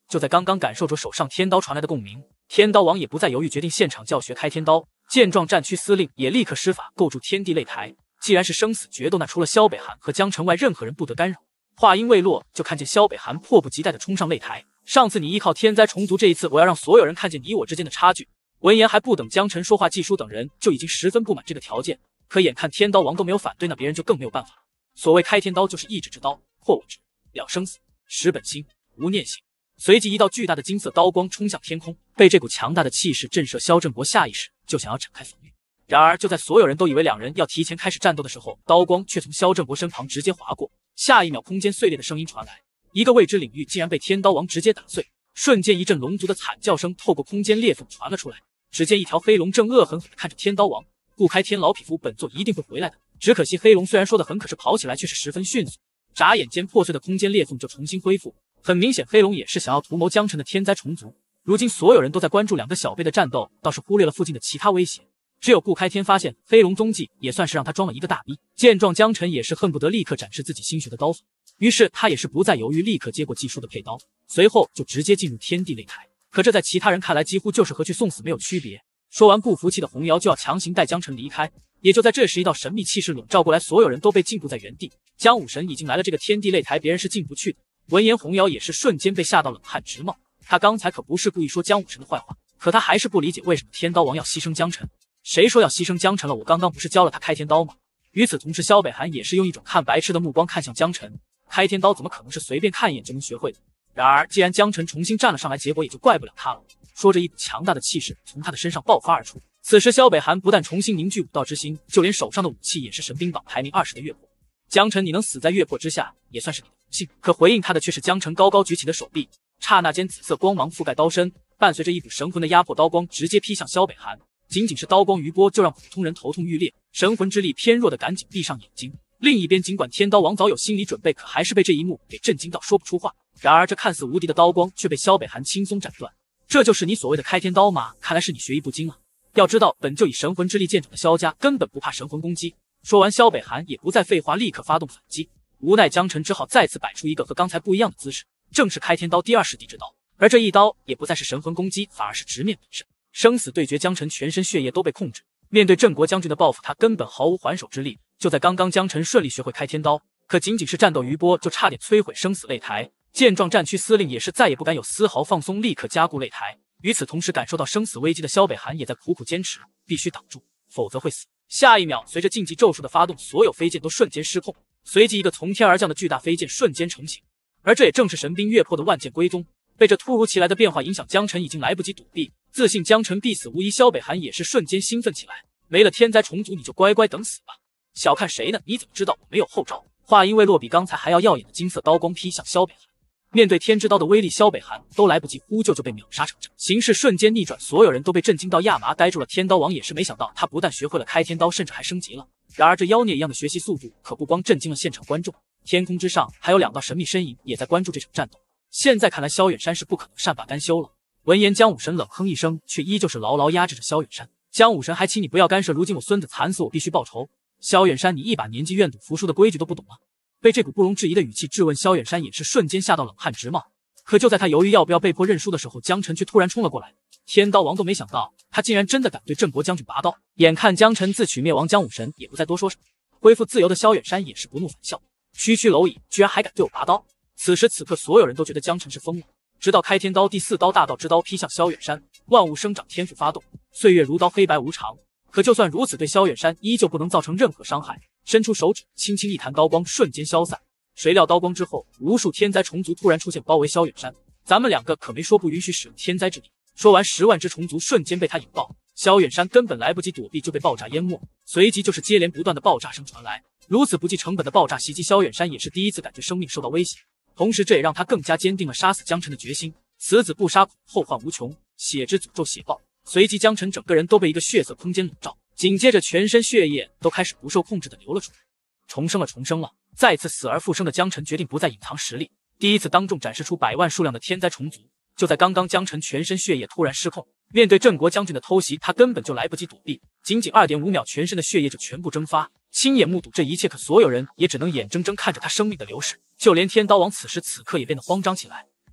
就在刚刚感受着手上天刀传来的共鸣，天刀王也不再犹豫，决定现场教学开天刀。见状，战区司令也立刻施法构筑天地擂台。既然是生死决斗，那除了萧北寒和江澄外，任何人不得干扰。话音未落，就看见萧北寒迫不及待地冲上擂台。上次你依靠天灾虫族，这一次我要让所有人看见你我之间的差距。闻言，还不等江澄说话，季书等人就已经十分不满这个条件。可眼看天刀王都没有反对，那别人就更没有办法了。所谓开天刀，就是意志之刀，破我执，了生死，识本心，无念心。随即一道巨大的金色刀光冲向天空，被这股强大的气势震慑，萧振国下意识就想要展开防御。然而就在所有人都以为两人要提前开始战斗的时候，刀光却从萧振国身旁直接划过。下一秒，空间碎裂的声音传来，一个未知领域竟然被天刀王直接打碎。瞬间，一阵龙族的惨叫声透过空间裂缝传了出来。只见一条黑龙正恶狠狠地看着天刀王。顾开天老匹夫本座一定会回来的，只可惜黑龙虽然说得狠，可是跑起来却是十分迅速。眨眼间，破碎的空间裂缝就重新恢复。很明显，黑龙也是想要图谋江澄的天灾虫族。如今所有人都在关注两个小辈的战斗，倒是忽略了附近的其他威胁。只有顾开天发现黑龙踪迹，也算是让他装了一个大逼。见状，江澄也是恨不得立刻展示自己新学的刀法，于是他也是不再犹豫，立刻接过季书的佩刀，随后就直接进入天地擂台。可这在其他人看来，几乎就是和去送死没有区别。说完，不服气的红瑶就要强行带江澄离开。也就在这时，一道神秘气势笼罩过来，所有人都被禁锢在原地。江武神已经来了这个天地擂台，别人是进不去的。闻言，红瑶也是瞬间被吓到冷汗直冒。他刚才可不是故意说江武神的坏话，可他还是不理解为什么天刀王要牺牲江澄。谁说要牺牲江澄了？我刚刚不是教了他开天刀吗？与此同时，萧北寒也是用一种看白痴的目光看向江澄。开天刀怎么可能是随便看一眼就能学会的？然而既然江澄重新站了上来，结果也就怪不了他了。说着，一股强大的气势从他的身上爆发而出。此时萧北寒不但重新凝聚武道之心，就连手上的武器也是神兵榜排名二十的月破。江澄，你能死在月破之下，也算是你的不幸。可回应他的却是江澄高高举起的手臂，刹那间紫色光芒覆盖刀身，伴随着一股神魂的压迫，刀光直接劈向萧北寒。仅仅是刀光余波就让普通人头痛欲裂，神魂之力偏弱的赶紧闭上眼睛。另一边，尽管天刀王早有心理准备，可还是被这一幕给震惊到说不出话。然而这看似无敌的刀光却被萧北寒轻松斩断。这就是你所谓的开天刀吗？看来是你学艺不精啊。要知道，本就以神魂之力见长的萧家根本不怕神魂攻击。说完，萧北寒也不再废话，立刻发动反击。无奈江澄只好再次摆出一个和刚才不一样的姿势，正是开天刀第二世地之刀。而这一刀也不再是神魂攻击，反而是直面本身。生死对决，江澄全身血液都被控制，面对郑国将军的报复，他根本毫无还手之力。就在刚刚，江澄顺利学会开天刀，可仅仅是战斗余波就差点摧毁生死擂台。见状，战区司令也是再也不敢有丝毫放松，立刻加固擂台。与此同时，感受到生死危机的萧北寒也在苦苦坚持，必须挡住，否则会死。下一秒，随着禁忌咒术的发动，所有飞剑都瞬间失控，随即一个从天而降的巨大飞剑瞬间成型。而这也正是神兵月破的万剑归宗。被这突如其来的变化影响，江澄已经来不及躲避，自信江澄必死无疑。萧北寒也是瞬间兴奋起来，没了天灾虫族，你就乖乖等死吧！小看谁呢？你怎么知道我没有后招？话音未落，比刚才还要耀眼的金色刀光劈向萧北寒。面对天之刀的威力，萧北寒都来不及呼救就被秒杀成阵，形势瞬间逆转，所有人都被震惊到亚麻呆住了。天刀王也是没想到，他不但学会了开天刀，甚至还升级了。然而这妖孽一样的学习速度，可不光震惊了现场观众，天空之上还有两道神秘身影也在关注这场战斗。现在看来，萧远山是不可能善罢甘休了。闻言，江武神冷哼一声，却依旧是牢牢压制着萧远山。江武神，还请你不要干涉，如今我孙子惨死，我必须报仇。萧远山，你一把年纪，愿赌服输的规矩都不懂吗？被这股不容置疑的语气质问，萧远山也是瞬间吓到冷汗直冒。可就在他犹豫要不要被迫认输的时候，江澄却突然冲了过来。天刀王都没想到，他竟然真的敢对郑国将军拔刀。眼看江澄自取灭亡，江武神也不再多说什么，恢复自由的萧远山也是不怒反笑，区区蝼蚁居然还敢对我拔刀！此时此刻，所有人都觉得江澄是疯了。直到开天刀第四刀大道之刀劈向萧远山，万物生长天赋发动，岁月如刀，黑白无常。可就算如此，对萧远山依旧不能造成任何伤害。伸出手指，轻轻一弹，刀光瞬间消散。谁料刀光之后，无数天灾虫族突然出现，包围萧远山。咱们两个可没说不允许使用天灾之力。说完，十万只虫族瞬间被他引爆，萧远山根本来不及躲避，就被爆炸淹没。随即就是接连不断的爆炸声传来，如此不计成本的爆炸袭击，萧远山也是第一次感觉生命受到威胁。同时，这也让他更加坚定了杀死江澄的决心。此子不杀，后患无穷。血之诅咒血爆，随即江澄整个人都被一个血色空间笼罩。紧接着，全身血液都开始不受控制的流了出来。重生了，重生了！再次死而复生的江澄决定不再隐藏实力，第一次当众展示出百万数量的天灾虫族。就在刚刚，江澄全身血液突然失控，面对郑国将军的偷袭，他根本就来不及躲避，仅仅 二点五秒，全身的血液就全部蒸发。亲眼目睹这一切，可所有人也只能眼睁睁看着他生命的流逝。就连天刀王此时此刻也变得慌张起来。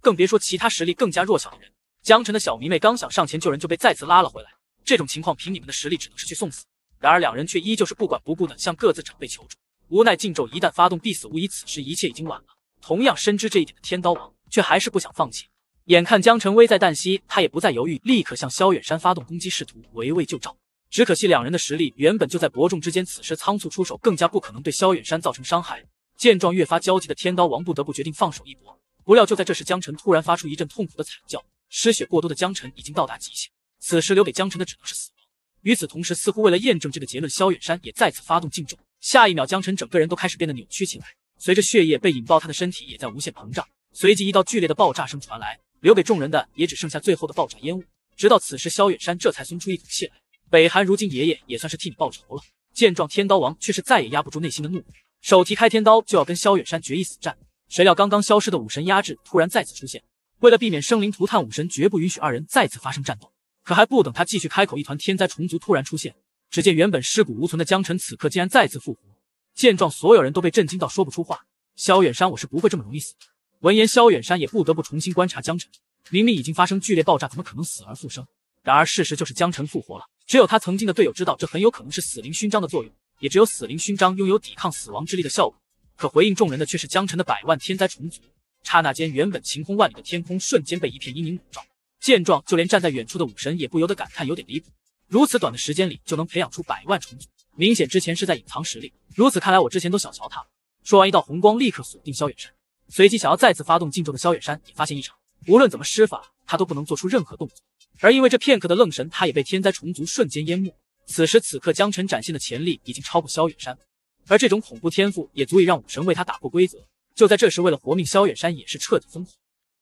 更别说其他实力更加弱小的人。江辰的小迷妹刚想上前救人，就被再次拉了回来。这种情况，凭你们的实力，只能是去送死。然而两人却依旧是不管不顾的向各自长辈求助。无奈禁咒一旦发动，必死无疑。此时一切已经晚了。同样深知这一点的天刀王，却还是不想放弃。眼看江辰危在旦夕，他也不再犹豫，立刻向萧远山发动攻击，试图围魏救赵。只可惜两人的实力原本就在伯仲之间，此时仓促出手，更加不可能对萧远山造成伤害。见状，越发焦急的天刀王不得不决定放手一搏。不料就在这时，江辰突然发出一阵痛苦的惨叫，失血过多的江辰已经到达极限，此时留给江辰的只能是死亡。与此同时，似乎为了验证这个结论，萧远山也再次发动禁咒。下一秒，江辰整个人都开始变得扭曲起来，随着血液被引爆，他的身体也在无限膨胀。随即一道剧烈的爆炸声传来，留给众人的也只剩下最后的爆炸烟雾。直到此时，萧远山这才松出一口气来。北韩如今爷爷也算是替你报仇了。见状，天刀王却是再也压不住内心的怒火，手提开天刀就要跟萧远山决一死战。谁料刚刚消失的武神压制突然再次出现，为了避免生灵涂炭，武神绝不允许二人再次发生战斗。可还不等他继续开口，一团天灾虫族突然出现。只见原本尸骨无存的江辰此刻竟然再次复活。见状，所有人都被震惊到说不出话。萧远山，我是不会这么容易死的。闻言，萧远山也不得不重新观察江辰。明明已经发生剧烈爆炸，怎么可能死而复生？然而事实就是江辰复活了。只有他曾经的队友知道，这很有可能是死灵勋章的作用，也只有死灵勋章拥有抵抗死亡之力的效果。可回应众人的却是江辰的百万天灾虫族。刹那间，原本晴空万里的天空瞬间被一片阴影笼罩。见状，就连站在远处的武神也不由得感叹有点离谱。如此短的时间里就能培养出百万虫族，明显之前是在隐藏实力。如此看来，我之前都小瞧他了。说完，一道红光立刻锁定萧远山，随即想要再次发动禁咒的萧远山也发现异常，无论怎么施法，他都不能做出任何动作。而因为这片刻的愣神，他也被天灾虫族瞬间淹没。此时此刻，江辰展现的潜力已经超过萧远山，而这种恐怖天赋也足以让武神为他打破规则。就在这时，为了活命，萧远山也是彻底疯狂。